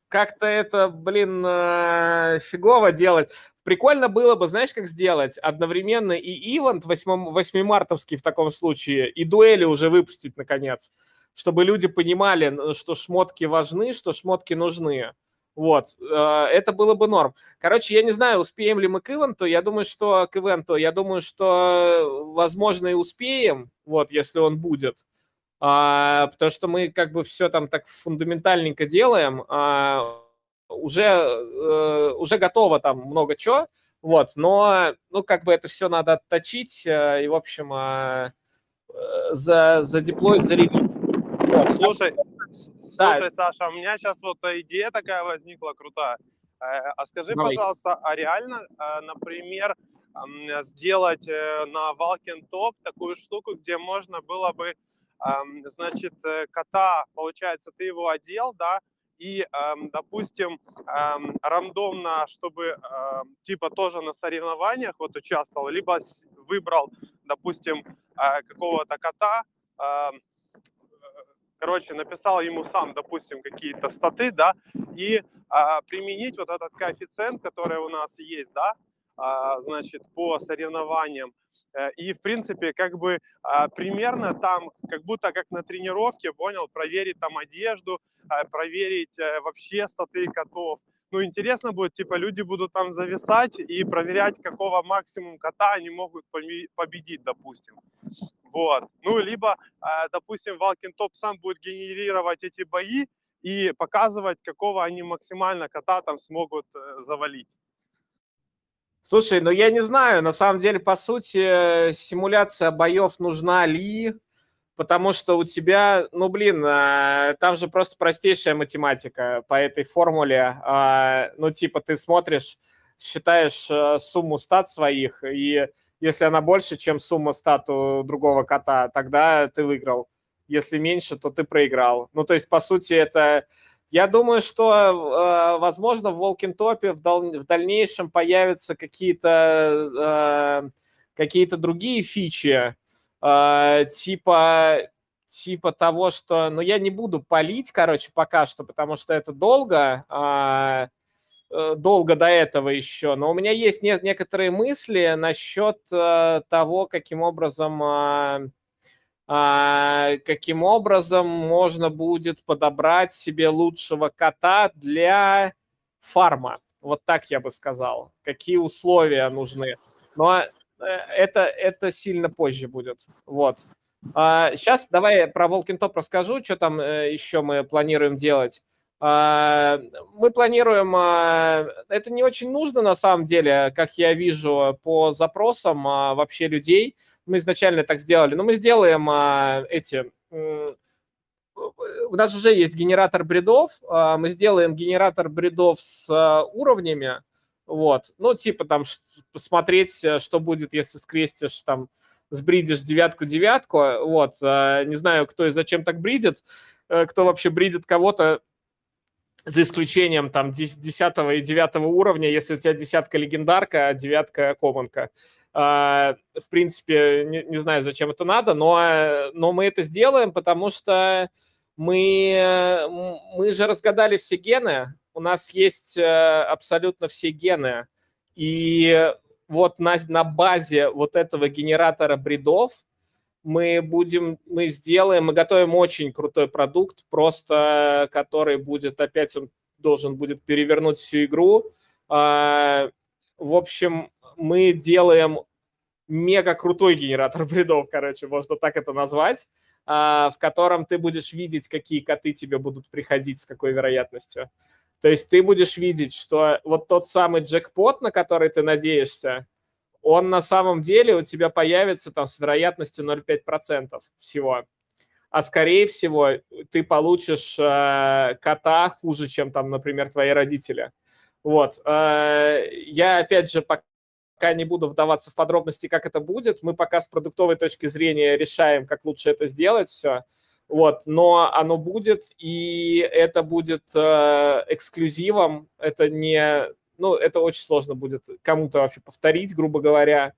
как-то это, блин, фигово делать. Прикольно было бы, знаешь, как сделать? Одновременно и ивент 8-мартовский в таком случае, и дуэли уже выпустить, наконец. Чтобы люди понимали, что шмотки важны, что шмотки нужны. Вот, это было бы норм. Короче, я не знаю, успеем ли мы к ивенту. Я думаю, что возможно, и успеем, вот, если он будет. Потому что мы как бы все там так фундаментальненько делаем, уже готово там много чего, вот, но, ну, как бы это все надо отточить и, в общем, задеплоить, зарелизить. Вот. Слушай, Да, Саша, у меня сейчас вот идея такая возникла крутая. А скажи, давай. пожалуйста, а реально, например, сделать на Walking Top такую штуку, где можно было бы, значит, кота, получается, ты его одел, да, и, допустим, рандомно, чтобы типа тоже на соревнованиях вот участвовал, либо выбрал, допустим, какого-то кота, короче, написал ему сам, допустим, какие-то статы, да, и применить вот этот коэффициент, который у нас есть, да, значит, по соревнованиям. И, в принципе, как бы примерно там, как будто как на тренировке, понял, проверить там одежду, проверить вообще статы котов. Ну, интересно будет, типа, люди будут там зависать и проверять, какого максимум кота они могут победить, допустим. Вот. Ну, либо, допустим, Walking Top сам будет генерировать эти бои и показывать, какого они максимально кота там смогут завалить. Слушай, ну я не знаю, на самом деле, по сути, симуляция боев нужна ли, потому что у тебя, ну, блин, там же просто простейшая математика по этой формуле. Ну, типа, ты смотришь, считаешь сумму стат своих, и если она больше, чем сумма стат у другого кота, тогда ты выиграл. Если меньше, то ты проиграл. Ну, то есть, по сути, это... Я думаю, что, возможно, в Walking Top в дальнейшем появятся какие-то другие фичи, типа того, что... Ну, я не буду палить, короче, пока что, потому что это долго до этого еще. Но у меня есть некоторые мысли насчет того, каким образом можно будет подобрать себе лучшего кота для фарма. Вот так я бы сказал. Какие условия нужны. Но это сильно позже будет. Вот. Сейчас давай про Walking Top расскажу, что там еще мы планируем делать. Мы планируем, это не очень нужно на самом деле, как я вижу по запросам вообще людей. Мы изначально так сделали, но мы сделаем у нас уже есть генератор бредов, мы сделаем генератор бредов с уровнями, вот, ну, типа там посмотреть, что будет, если скрестишь там, сбридишь девятку, вот, не знаю, кто и зачем так бридит, кто вообще бридит кого-то, за исключением там 10 и 9 уровня, если у тебя 10 легендарка, а 9 коммонка. В принципе, не знаю, зачем это надо, но мы это сделаем, потому что мы же разгадали все гены, у нас есть абсолютно все гены, и вот на базе вот этого генератора бредов мы готовим очень крутой продукт, просто который будет, опять он должен будет перевернуть всю игру. В общем, мы делаем мега крутой генератор бредов, короче, можно так это назвать, в котором ты будешь видеть, какие коты тебе будут приходить, с какой вероятностью. То есть ты будешь видеть, что вот тот самый джекпот, на который ты надеешься, он на самом деле у тебя появится там с вероятностью 0,5% всего. А скорее всего ты получишь кота хуже, чем там, например, твои родители. Вот. Я, опять же, пока не буду вдаваться в подробности, как это будет. Мы пока с продуктовой точки зрения решаем, как лучше это сделать все. Вот. Но оно будет, и это будет эксклюзивом. Это не... Ну, это очень сложно будет кому-то вообще повторить, грубо говоря.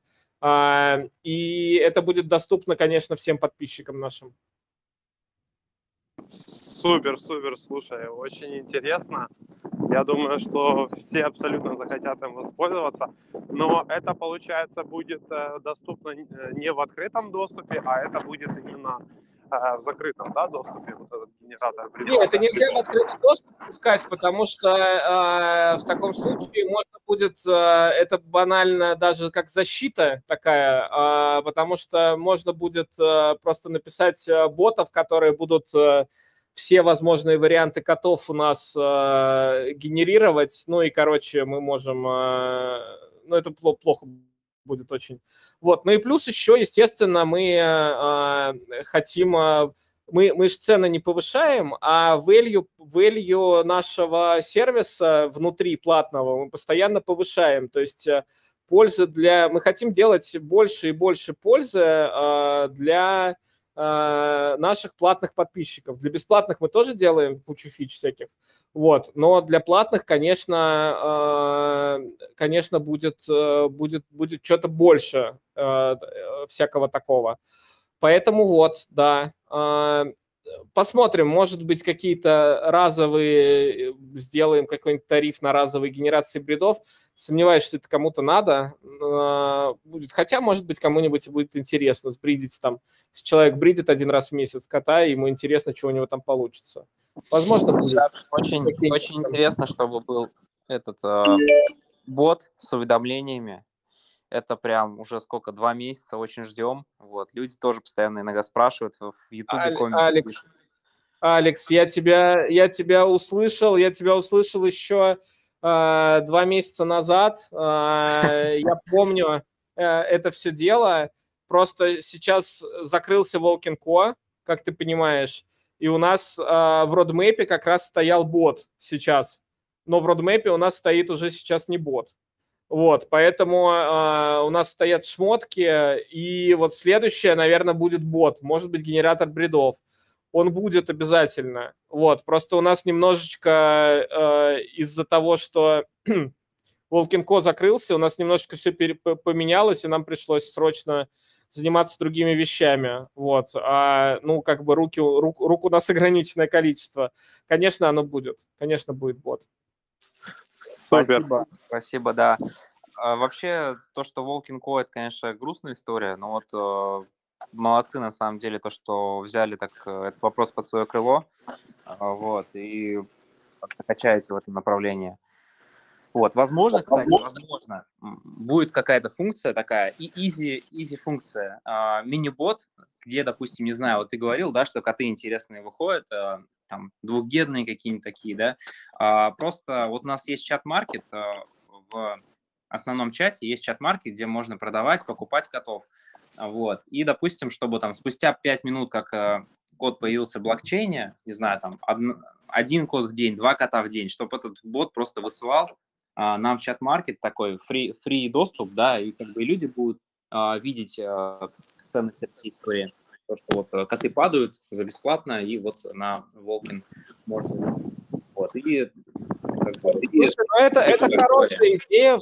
И это будет доступно, конечно, всем подписчикам нашим. Супер, супер, слушай, очень интересно. Я думаю, что все абсолютно захотят им воспользоваться, но это, получается, будет доступно не в открытом доступе, а это будет именно в закрытом, да, доступе, вот этот генератор бредов. Нет, это нельзя в открытый доступ пускать, потому что в таком случае можно будет, это банально даже как защита такая, потому что можно будет просто написать ботов, которые будут все возможные варианты котов у нас генерировать, ну и, короче, мы можем, ну это плохо будет очень. Вот, ну и плюс еще, естественно, мы хотим, мы же цены не повышаем, а value нашего сервиса внутри платного мы постоянно повышаем, то есть пользы мы хотим делать больше и больше пользы для наших платных подписчиков. Для бесплатных мы тоже делаем кучу фич всяких, вот, но для платных, конечно, будет что-то больше всякого такого. Поэтому вот, да. Посмотрим, может быть, какие-то разовые, сделаем какой-нибудь тариф на разовые генерации бредов. Сомневаюсь, что это кому-то надо будет. Хотя, может быть, кому-нибудь будет интересно сбридить там. Если человек бридит один раз в месяц кота, ему интересно, что у него там получится. Возможно, будет. Очень интересно, чтобы был этот бот с уведомлениями. Это прям уже сколько, 2 месяца, очень ждем. Вот. Люди тоже постоянно иногда спрашивают в Ютубе комменты. Алекс, я тебя услышал еще 2 месяца назад. Я помню это все дело. Просто сейчас закрылся Walking.co, как ты понимаешь, и у нас в родмэпе как раз стоял бот сейчас. Но в родмэпе у нас стоит уже сейчас не бот. Вот, поэтому у нас стоят шмотки, и вот следующее, наверное, будет бот, может быть, генератор бредов. Он будет обязательно. Вот, просто у нас немножечко из-за того, что Walking.co закрылся, у нас немножечко все поменялось, и нам пришлось срочно заниматься другими вещами. Вот, ну, как бы рук у нас ограниченное количество. Конечно, оно будет. Конечно, будет бот. Супер. Спасибо, да. Вообще, то, что Walking.co, это, конечно, грустная история, но вот молодцы, на самом деле, то, что взяли так этот вопрос под свое крыло, вот, и качаете в этом направлении. Вот, возможно, кстати, возможно, будет какая-то функция такая, easy функция, мини-бот, где, допустим, не знаю, вот ты говорил, да, что коты интересные выходят, там, двухгенные какие-нибудь такие, да, просто вот у нас есть чат-маркет, в основном чате есть чат-маркет, где можно продавать, покупать котов, вот, и, допустим, чтобы там спустя 5 минут, как код появился в блокчейне, не знаю, там, один код в день, 2 кота в день, чтобы этот бот просто высылал нам в чат-маркет такой free доступ, да, и как бы люди будут видеть ценность этой истории. То, что вот коты падают за бесплатно, и вот на Волкин можно. Вот, и как бы... Слушай, ну это хорошая идея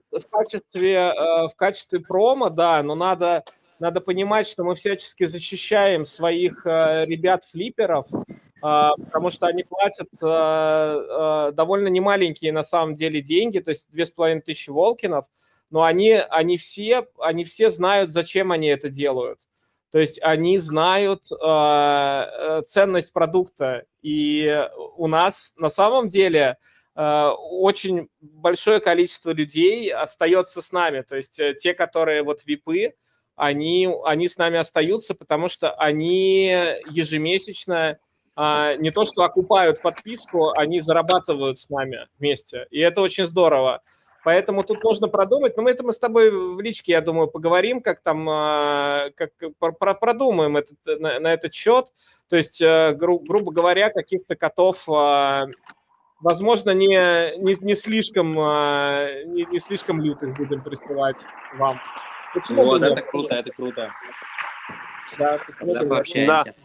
в качестве промо, да, но надо понимать, что мы всячески защищаем своих ребят-флипперов, потому что они платят довольно немаленькие на самом деле деньги, то есть 2500 волкинов, но они все знают, зачем они это делают. То есть они знают ценность продукта. И у нас на самом деле очень большое количество людей остается с нами. То есть те, которые вот випы, они с нами остаются, потому что они ежемесячно не то что окупают подписку, они зарабатывают с нами вместе. И это очень здорово. Поэтому тут нужно продумать. Но мы с тобой в личке, я думаю, поговорим, как там, продумаем на этот счет. То есть, грубо говоря, каких-то котов, возможно, не слишком лютых будем присылать вам. Почему вот, это круто, это круто. Да, тогда пообщаемся.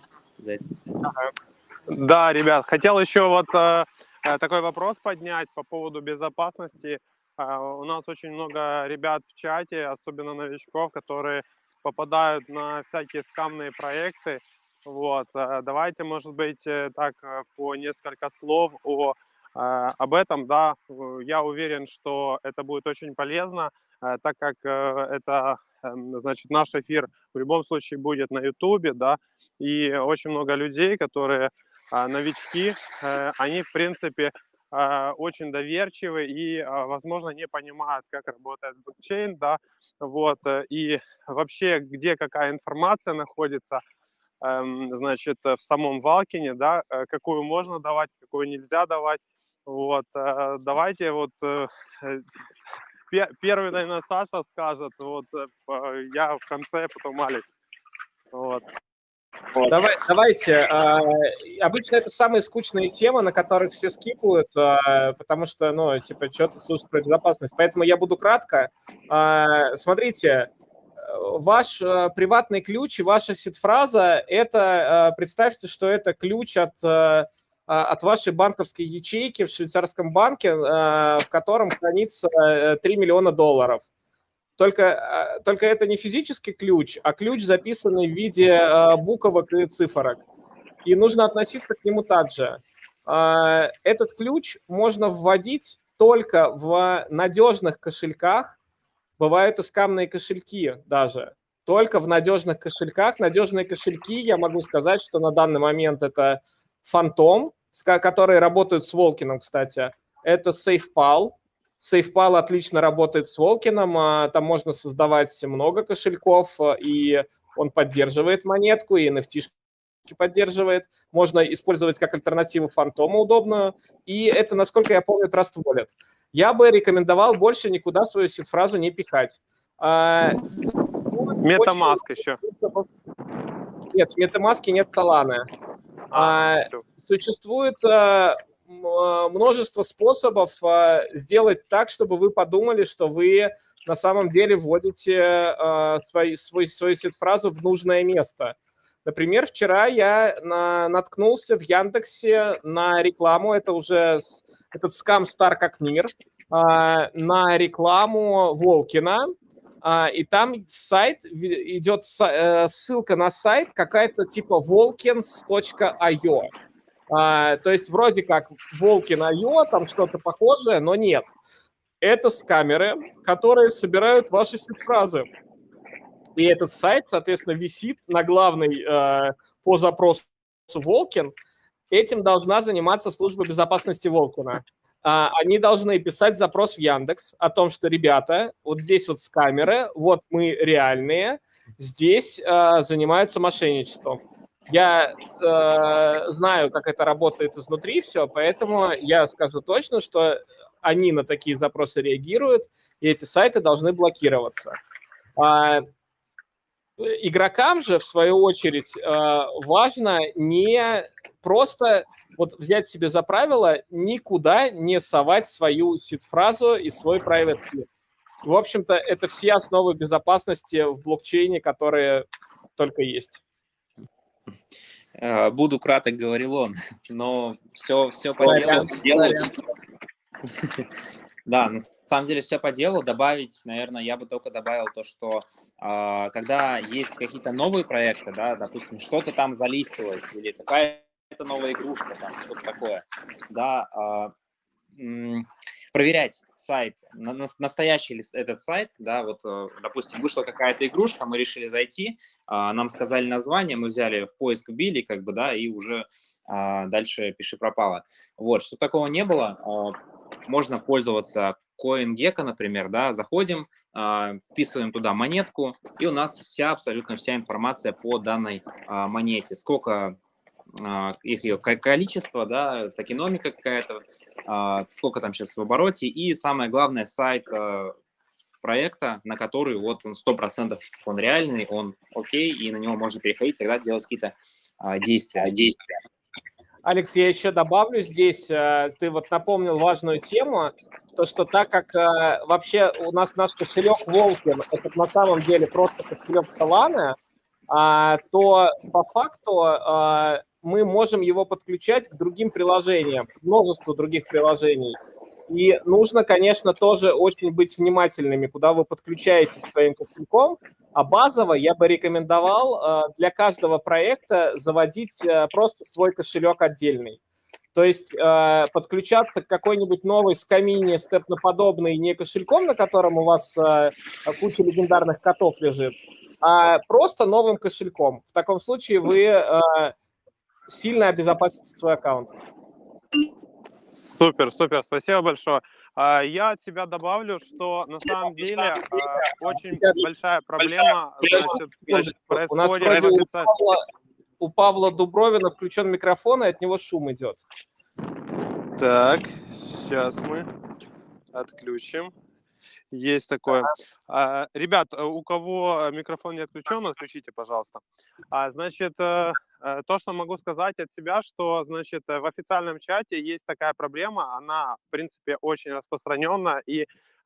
Да, ребят, хотел еще вот такой вопрос поднять по поводу безопасности. У нас очень много ребят в чате, особенно новичков, которые попадают на всякие скамные проекты. Вот, давайте, может быть, так по несколько слов об этом, да. Я уверен, что это будет очень полезно, так как это, значит, наш эфир в любом случае будет на Ютубе, да, и очень много людей, которые новички, они, в принципе, очень доверчивы и, возможно, не понимают, как работает блокчейн, да, вот, и вообще, где какая информация находится, значит, в самом Валкине, да, какую можно давать, какую нельзя давать. Вот, давайте вот первый, наверное, Саша скажет, вот я в конце, потом Алекс. Вот. Давайте. Обычно это самые скучные темы, на которых все скипают, потому что, ну, типа, что ты слушаешь про безопасность. Поэтому я буду кратко. Смотрите, ваш приватный ключ и ваша сид-фраза, это, представьте, что это ключ от вашей банковской ячейки в швейцарском банке, в котором хранится $3 миллиона. Только это не физический ключ, а ключ, записанный в виде буквок и цифрок. И нужно относиться к нему так же. Этот ключ можно вводить только в надежных кошельках. Бывают и скамные кошельки даже. Только в надежных кошельках. Надежные кошельки, я могу сказать, что на данный момент это Phantom, которые работают с Волкином, кстати. Это SafePal. SafePal отлично работает с Волкином. Там можно создавать много кошельков, и он поддерживает монетку, и NFT-шки поддерживает. Можно использовать как альтернативу Фантому удобную. И это, насколько я помню, Trust Wallet. Я бы рекомендовал больше никуда свою сид-фразу не пихать. MetaMask еще. Нет, в MetaMask нет Solana. Существует множество способов сделать так, чтобы вы подумали, что вы на самом деле вводите свою сид-фразу в нужное место. Например, вчера я наткнулся в Яндексе на рекламу, это уже этот скам стар как мир, на рекламу Волкина, и там сайт, идет ссылка на сайт какая-то типа volkins.io. То есть вроде как Volkin.io, там что-то похожее, но нет. Это скамеры, которые собирают ваши сид-фразы. И этот сайт, соответственно, висит на главной по запросу Волкин. Этим должна заниматься служба безопасности Волкина. Они должны писать запрос в Яндекс о том, что, ребята, вот здесь вот скамеры, вот мы реальные, здесь занимаются мошенничеством. Я знаю, как это работает изнутри все, поэтому я скажу точно, что они на такие запросы реагируют, и эти сайты должны блокироваться. Игрокам же, в свою очередь, важно не просто вот взять себе за правило никуда не совать свою сид-фразу и свой private key. В общем-то, это все основы безопасности в блокчейне, которые только есть. Буду краток, говорил он, но все по делу. Да, на самом деле все по делу. Добавить, наверное, я бы только добавил то, что когда есть какие-то новые проекты, да, допустим, что-то там залистилось или какая-то новая игрушка, там, что-то такое, да, проверять сайт, настоящий ли этот сайт, да, вот, допустим, вышла какая-то игрушка, мы решили зайти, нам сказали название, мы взяли в поиск, вбили, как бы, да, и уже дальше пиши пропало. Вот, чтобы такого не было, можно пользоваться CoinGecko, например, да, заходим, вписываем туда монетку, и у нас абсолютно вся информация по данной монете, сколько ее количество, да, токеномика какая-то, сколько там сейчас в обороте, и самое главное, сайт проекта, на который вот он 100% он реальный, он окей, и на него можно переходить, тогда делать какие-то действия. Алекс, я еще добавлю здесь, ты вот напомнил важную тему, то, что так как вообще у нас наш кошелек Волкин, это на самом деле просто кошелек Solana, то по факту мы можем его подключать к другим приложениям, к множеству других приложений. И нужно, конечно, тоже очень быть внимательными, куда вы подключаетесь своим кошельком. А базово я бы рекомендовал для каждого проекта заводить просто свой кошелек отдельный. То есть подключаться к какой-нибудь новой скамине степноподобной не кошельком, на котором у вас куча легендарных котов лежит, а просто новым кошельком. В таком случае вы сильно обезопасите свой аккаунт. Супер, супер, спасибо большое. Я от себя добавлю, что на самом деле очень большая проблема, значит, У нас происходит вроде у Павла Дубровина включен микрофон, и от него шум идет. Так, сейчас мы отключим. Есть такое. Ребят, у кого микрофон не отключен, отключите, пожалуйста. Значит, то, что могу сказать от себя, что, значит, в официальном чате есть такая проблема, она, в принципе, очень распространенная, и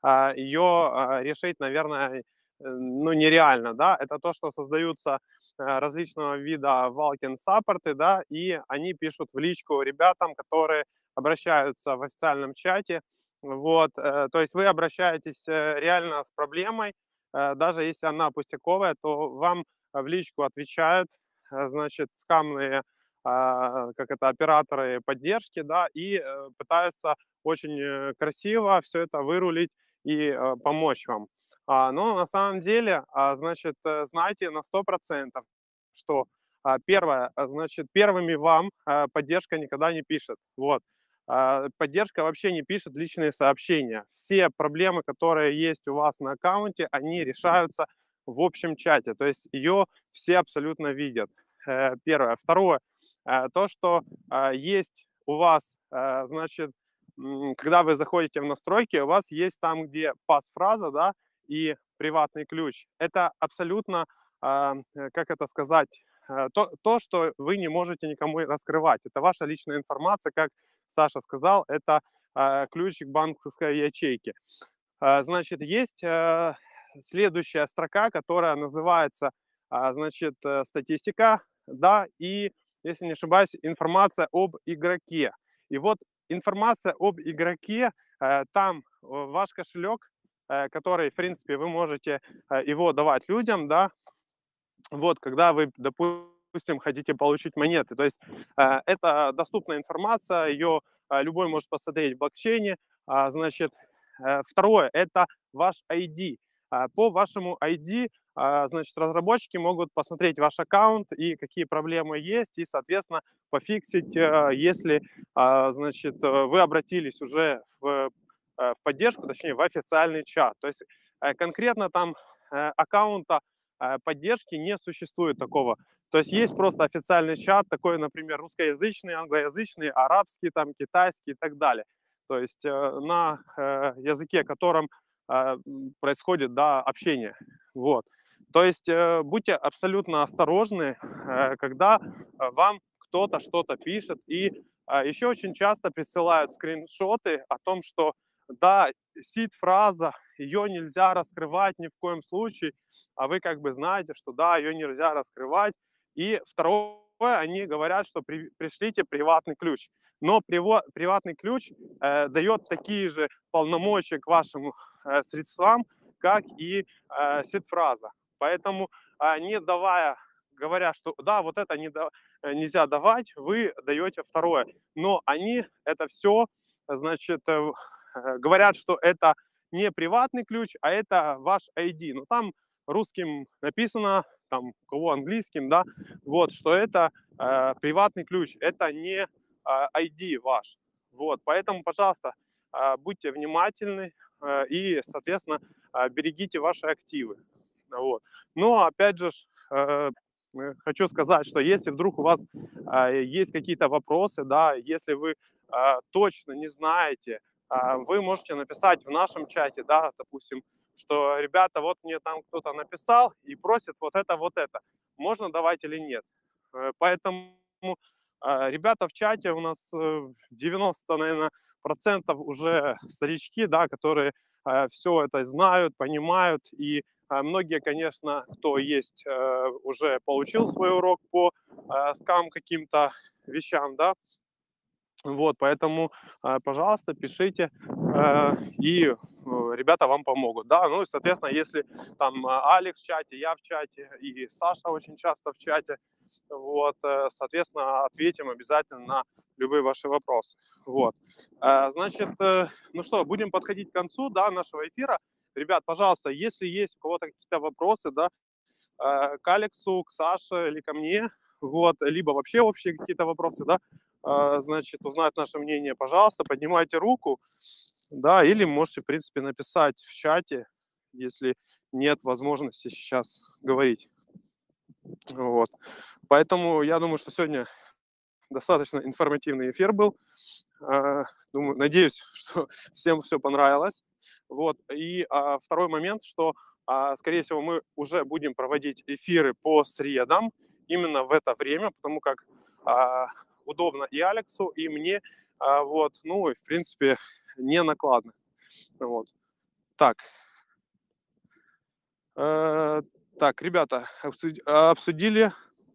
ее решить, наверное, ну, нереально, да, это то, что создаются различного вида валкин-саппорты, да, и они пишут в личку ребятам, которые обращаются в официальном чате, вот, то есть вы обращаетесь реально с проблемой, даже если она пустяковая, то вам в личку отвечают, значит, скамные, как это, операторы поддержки, да, и пытаются очень красиво все это вырулить и помочь вам. Но на самом деле, значит, знайте на 100%, что первое, значит, первыми вам поддержка никогда не пишет, вот. Поддержка вообще не пишет личные сообщения. Все проблемы, которые есть у вас на аккаунте, они решаются в общем чате. То есть ее все абсолютно видят. Первое. Второе. То, что есть у вас, значит, когда вы заходите в настройки, у вас есть там, где пас-фраза, да, и приватный ключ. Это абсолютно, как это сказать, то, что вы не можете никому раскрывать. Это ваша личная информация, как Саша сказал, это ключ к банковской ячейке. Значит, есть следующая строка, которая называется, значит, статистика, да, и, если не ошибаюсь, информация об игроке. И вот информация об игроке, там ваш кошелек, который, в принципе, вы можете его давать людям, да, вот, когда вы, допустим, хотите получить монеты. То есть это доступная информация, ее любой может посмотреть в блокчейне. Значит, второе, это ваш ID. По вашему ID, значит, разработчики могут посмотреть ваш аккаунт и какие проблемы есть, и, соответственно, пофиксить, если, значит, вы обратились уже в поддержку, точнее, в официальный чат. То есть конкретно там аккаунта поддержки не существует такого. То есть есть просто официальный чат, такой, например, русскоязычный, англоязычный, арабский, там, китайский и так далее. То есть на языке, которым происходит, да, общение. Вот. То есть будьте абсолютно осторожны, когда вам кто-то что-то пишет. И еще очень часто присылают скриншоты о том, что да, сид-фраза, ее нельзя раскрывать ни в коем случае, а вы как бы знаете, что да, ее нельзя раскрывать. И второе, они говорят, что пришлите приватный ключ. Но приватный ключ дает такие же полномочия к вашим средствам, как и сид-фраза. Поэтому не давая, говоря, что да, вот это нельзя давать, вы даете второе. Но они это все, значит, говорят, что это не приватный ключ, а это ваш ID. Но там русским написано, там у кого английским, да, вот, что это приватный ключ, это не ID ваш. Вот, поэтому, пожалуйста, будьте внимательны и, соответственно, берегите ваши активы. Вот. Но, опять же, хочу сказать, что если вдруг у вас есть какие-то вопросы, да, если вы точно не знаете, вы можете написать в нашем чате, да, допустим, что, ребята, вот мне там кто-то написал и просит вот это, можно давать или нет. Поэтому ребята в чате у нас 90, наверное, процентов уже старички, да, которые все это знают, понимают, и многие, конечно, кто есть, уже получил свой урок по скам каким-то вещам, да, Вот, поэтому, пожалуйста, пишите, и ребята вам помогут, да. Ну и, соответственно, если там Алекс в чате, я в чате, и Саша очень часто в чате, вот, соответственно, ответим обязательно на любые ваши вопросы. Вот. Значит, ну что, будем подходить к концу, да, нашего эфира. Ребят, пожалуйста, если есть у кого-то какие-то вопросы, да, к Алексу, к Саше или ко мне, вот, либо вообще общие какие-то вопросы, да, значит, узнать наше мнение, пожалуйста, поднимайте руку, да, или можете, в принципе, написать в чате, если нет возможности сейчас говорить. Вот. Поэтому я думаю, что сегодня достаточно информативный эфир был. Думаю, надеюсь, что всем все понравилось. Вот. И второй момент, что, скорее всего, мы уже будем проводить эфиры по средам именно в это время, потому как удобно и Алексу, и мне. Вот. Ну и, в принципе, не накладно. Вот. Так. Так, ребята, обсудили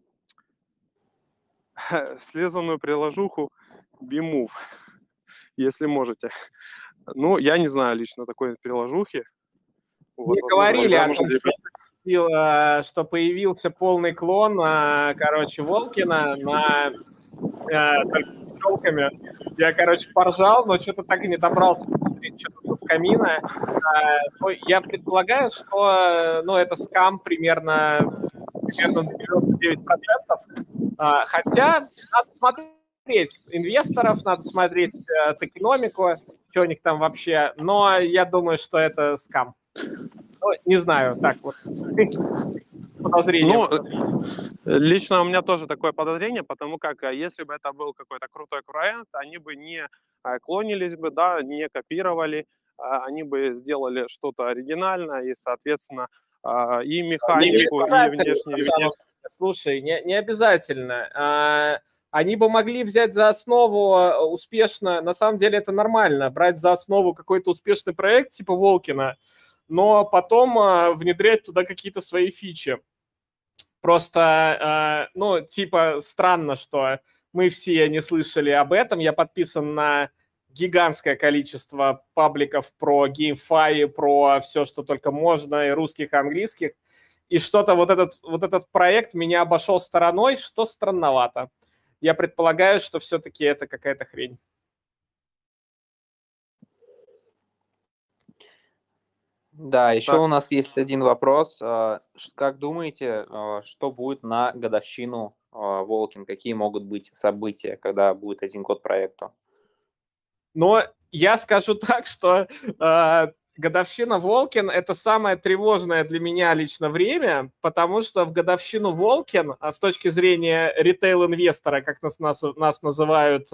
слезанную приложуху BeMove, если можете. Ну, я не знаю лично такой приложухи. Вот, Мне возможно, говорили о можно том, что появился полный клон, короче, Волкина на только с пчелками. Я, короче, поржал, но что-то так и не добрался посмотреть, что тут с камина. Ну, я предполагаю, что ну, это скам примерно на 99%. Хотя надо смотреть инвесторов, надо смотреть токеномику, что у них там вообще. Но я думаю, что это скам. Ну, не знаю, так вот. Подозрение. Ну, лично у меня тоже такое подозрение, потому как если бы это был какой-то крутой проект, они бы не клонились бы, да, не копировали, они бы сделали что-то оригинальное и, соответственно, и механику, и внешний вид. Слушай, не обязательно. Они бы могли взять за основу успешно, на самом деле это нормально, брать за основу какой-то успешный проект типа Волкина, но потом внедрять туда какие-то свои фичи. Просто, ну, типа, странно, что мы все не слышали об этом. Я подписан на гигантское количество пабликов про GameFi, про все, что только можно, и русских, и английских. И что-то вот этот проект меня обошел стороной, что странновато. Я предполагаю, что все-таки это какая-то хрень. Да, еще Так. у нас есть один вопрос. Как думаете, что будет на годовщину Волкин? Какие могут быть события, когда будет один год проекту? Но я скажу так, что годовщина Волкин – это самое тревожное для меня лично время, потому что в годовщину Волкин, с точки зрения ритейл-инвестора, как нас называют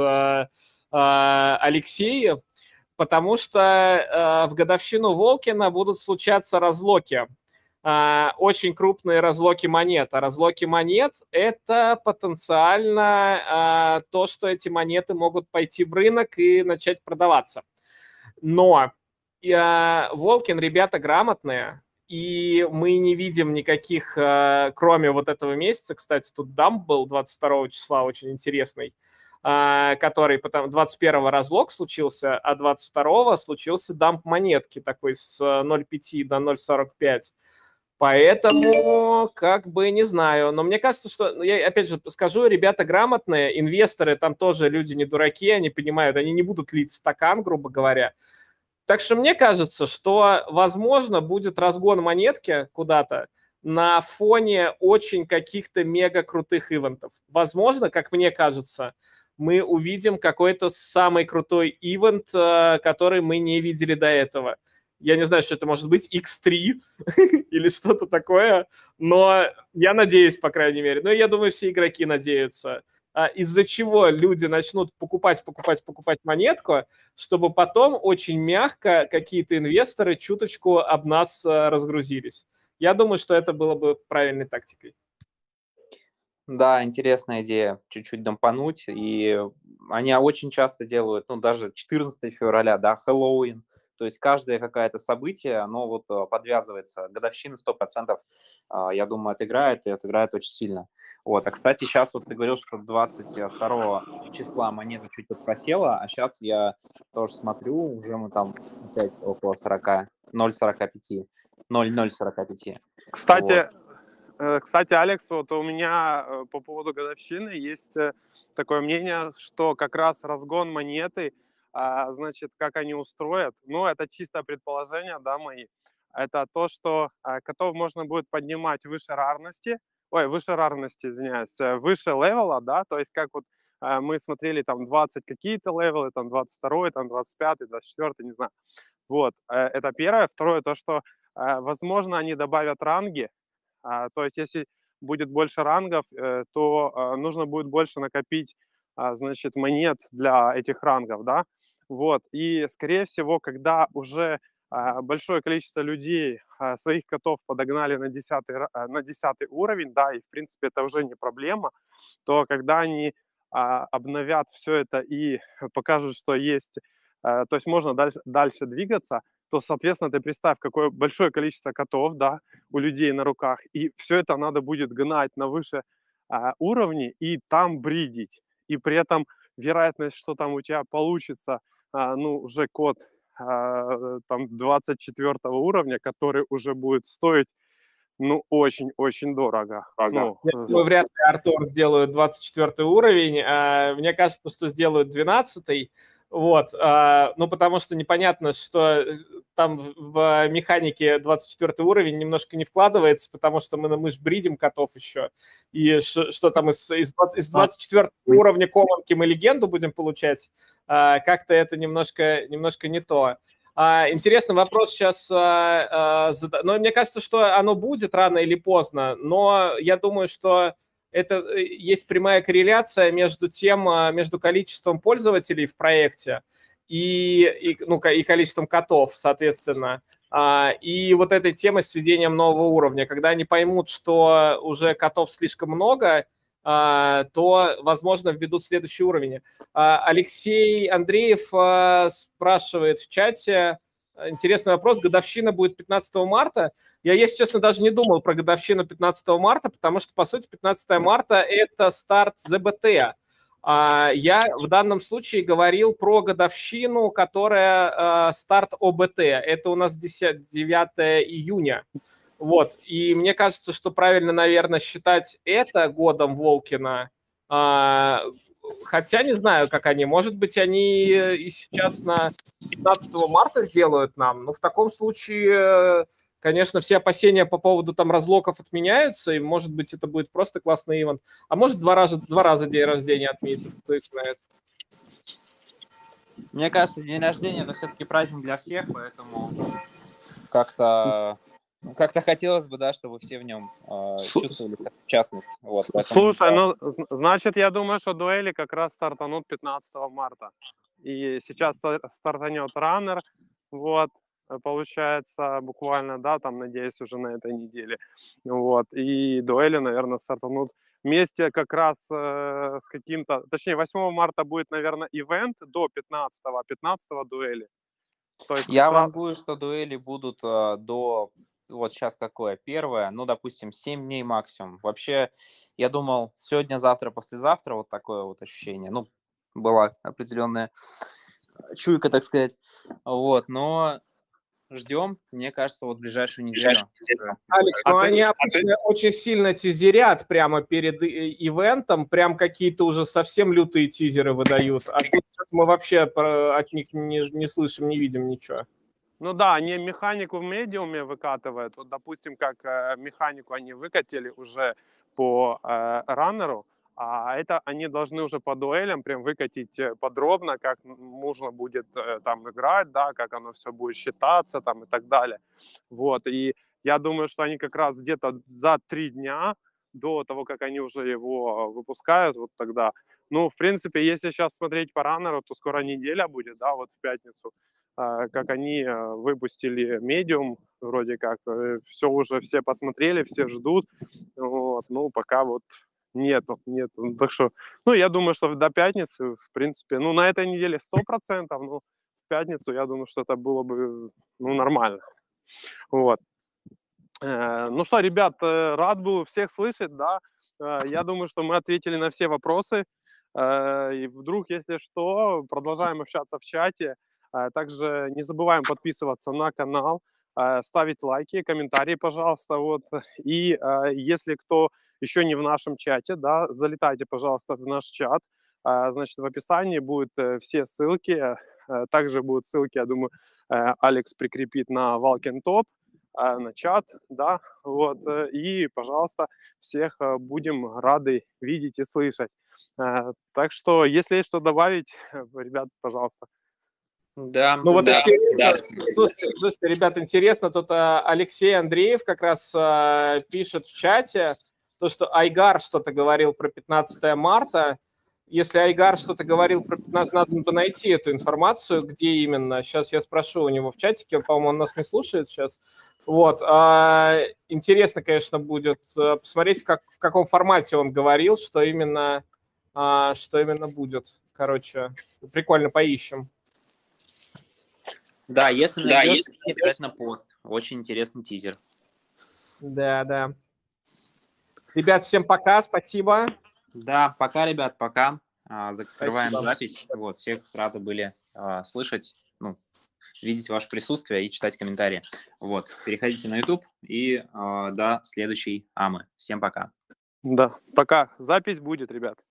Алексеи, потому что в годовщину Волкина будут случаться разлоки. Очень крупные разлоки монет. А разлоки монет – это потенциально то, что эти монеты могут пойти в рынок и начать продаваться. Но Волкин ребята грамотные, и мы не видим никаких, кроме вот этого месяца, кстати, тут дамп был 22 числа, очень интересный, который потом 21-го разлог случился, а 22-го случился дамп монетки такой с 0,5 до 0,45. Поэтому, как бы, не знаю. Но мне кажется, что, я опять же скажу, ребята грамотные, инвесторы там тоже люди не дураки, они понимают, они не будут лить в стакан, грубо говоря. Так что мне кажется, что, возможно, будет разгон монетки куда-то на фоне очень каких-то мега крутых ивентов. Возможно, как мне кажется, мы увидим какой-то самый крутой ивент, который мы не видели до этого. Я не знаю, что это может быть, X3 или что-то такое, но я надеюсь, по крайней мере. Ну, я думаю, все игроки надеются. Из-за чего люди начнут покупать монетку, чтобы потом очень мягко какие-то инвесторы чуточку об нас разгрузились. Я думаю, что это было бы правильной тактикой. Да, интересная идея, чуть-чуть дампануть, и они очень часто делают, ну, даже 14 февраля, да, Хэллоуин, То есть каждое какое-то событие, оно вот подвязывается. Годовщина 100%, я думаю, отыграет, и отыграет очень сильно. Вот. А, кстати, сейчас вот ты говорил, что 22 числа монета чуть подпросела, а сейчас я тоже смотрю, уже мы там опять около 40, 0,45, 0,045. Кстати, Вот. Кстати, Алекс, вот у меня по поводу годовщины есть такое мнение, что как раз разгон монеты, значит, как они устроят, ну, это чисто предположение, да, мои, это то, что котов можно будет поднимать выше рарности, извиняюсь, выше левела, да, то есть как вот мы смотрели там 20 какие-то левелы, там 22, там 25, 24, не знаю. Вот, это первое. Второе, то, что, возможно, они добавят ранги. То есть если будет больше рангов, то нужно будет больше накопить, значит, монет для этих рангов, да. Вот. И, скорее всего, когда уже большое количество людей своих котов подогнали на 10 уровень, да, и, в принципе, это уже не проблема, то когда они обновят все это и покажут, что есть, то есть можно дальше двигаться, то, соответственно, ты представь, какое большое количество котов, да, у людей на руках, и все это надо будет гнать на выше уровни и там бридить. И при этом вероятность, что там у тебя получится, ну, уже кот там 24 уровня, который уже будет стоить, ну, очень-очень дорого. Ну, Я думаю, вряд ли Артур сделают 24 уровень. Мне кажется, что сделают 12-й. Вот. Ну, потому что непонятно, что там в механике 24 уровень немножко не вкладывается, потому что мы ж бридим котов еще. И что там из 24 уровня команки мы легенду будем получать, как-то это немножко не то. Интересный вопрос сейчас, но мне кажется, что оно будет рано или поздно, но я думаю, что это есть прямая корреляция между количеством пользователей в проекте и количеством котов, соответственно, и вот этой темой с введением нового уровня. Когда они поймут, что уже котов слишком много, то, возможно, введут следующий уровень. Алексей Андреев спрашивает в чате, интересный вопрос, годовщина будет 15 марта. Я, если честно, даже не думал про годовщину 15 марта, потому что, по сути, 15 марта – это старт ЗБТ. Я в данном случае говорил про годовщину, которая старт ОБТ. Это у нас 9 июня. Вот, и мне кажется, что правильно, наверное, считать это годом Волкина, хотя не знаю, как они, может быть, они и сейчас на 15 марта сделают нам, но в таком случае, конечно, все опасения по поводу там разлоков отменяются, и, может быть, это будет просто классный ивент, а может, два раза день рождения отметить, кто их знает. Мне кажется, день рождения – это все-таки праздник для всех, поэтому как-то хотелось бы, да, чтобы все в нем чувствовали частность. Вот, слушай, ну, значит, я думаю, что дуэли как раз стартанут 15 марта. И сейчас стартанет раннер, вот, получается, буквально, да, там, надеюсь, уже на этой неделе. Вот, и дуэли, наверное, стартанут вместе как раз с каким-то... Точнее, 8 марта будет, наверное, ивент до 15-го, 15-го дуэли. То есть я вангую, что дуэли будут до... Вот сейчас какое? Первое, ну, допустим, 7 дней максимум. Вообще, я думал, сегодня, завтра, послезавтра вот такое вот ощущение. Ну, была определенная чуйка, так сказать. Вот, но ждем, мне кажется, вот ближайшую неделю. Алекс, они обычно очень сильно тизерят прямо перед ивентом, прям какие-то уже совсем лютые тизеры выдают, а тут мы вообще от них не слышим, не видим ничего. Ну да, они механику в медиуме выкатывают. Вот, допустим, как механику они выкатили уже по раннеру, а это они должны уже по дуэлям прям выкатить подробно, как нужно будет там играть, да, как оно все будет считаться там и так далее. Вот, и я думаю, что они как раз где-то за 3 дня до того, как они уже его выпускают, вот тогда. Ну, в принципе, если сейчас смотреть по раннеру, то скоро неделя будет, да, вот в пятницу, как они выпустили медиум, вроде как, все посмотрели, все ждут, вот, ну, пока вот нету, так что, ну, я думаю, что до пятницы, в принципе, ну, на этой неделе 100%, ну, в в пятницу, я думаю, что это было бы, ну, нормально. Вот. Ну что, ребят, рад был всех слышать, да. Я думаю, что мы ответили на все вопросы. И вдруг, если что, продолжаем общаться в чате. Также не забываем подписываться на канал, ставить лайки, комментарии, пожалуйста. Вот. И если кто еще не в нашем чате, да, залетайте, пожалуйста, в наш чат. Значит, в описании будут все ссылки. Также будут ссылки, я думаю, Алекс прикрепит на Walking на чат, да, вот, и, пожалуйста, всех будем рады видеть и слышать. Так что, если есть что добавить, ребят, пожалуйста. Да, Ну вот да, интересно, да. слушайте, ребят, интересно, тут Алексей Андреев как раз пишет в чате, то, что Айгар что-то говорил про 15 марта. Если Айгар что-то говорил про 15, надо бы найти эту информацию, где именно. Сейчас я спрошу у него в чатике, по-моему, он нас не слушает сейчас. Вот. Интересно, конечно, будет посмотреть, в каком формате он говорил, что именно будет. Короче, прикольно, поищем. Да, если найдешь, обязательно пост. Очень интересный тизер. Да. Ребят, всем пока, спасибо. Да, пока, ребят, пока. Закрываем Спасибо. запись. Вот, всех рады были слышать, ну, видеть ваше присутствие и читать комментарии. Вот, переходите на YouTube и до следующей АМы. Всем пока. Да, пока. Запись будет, ребят.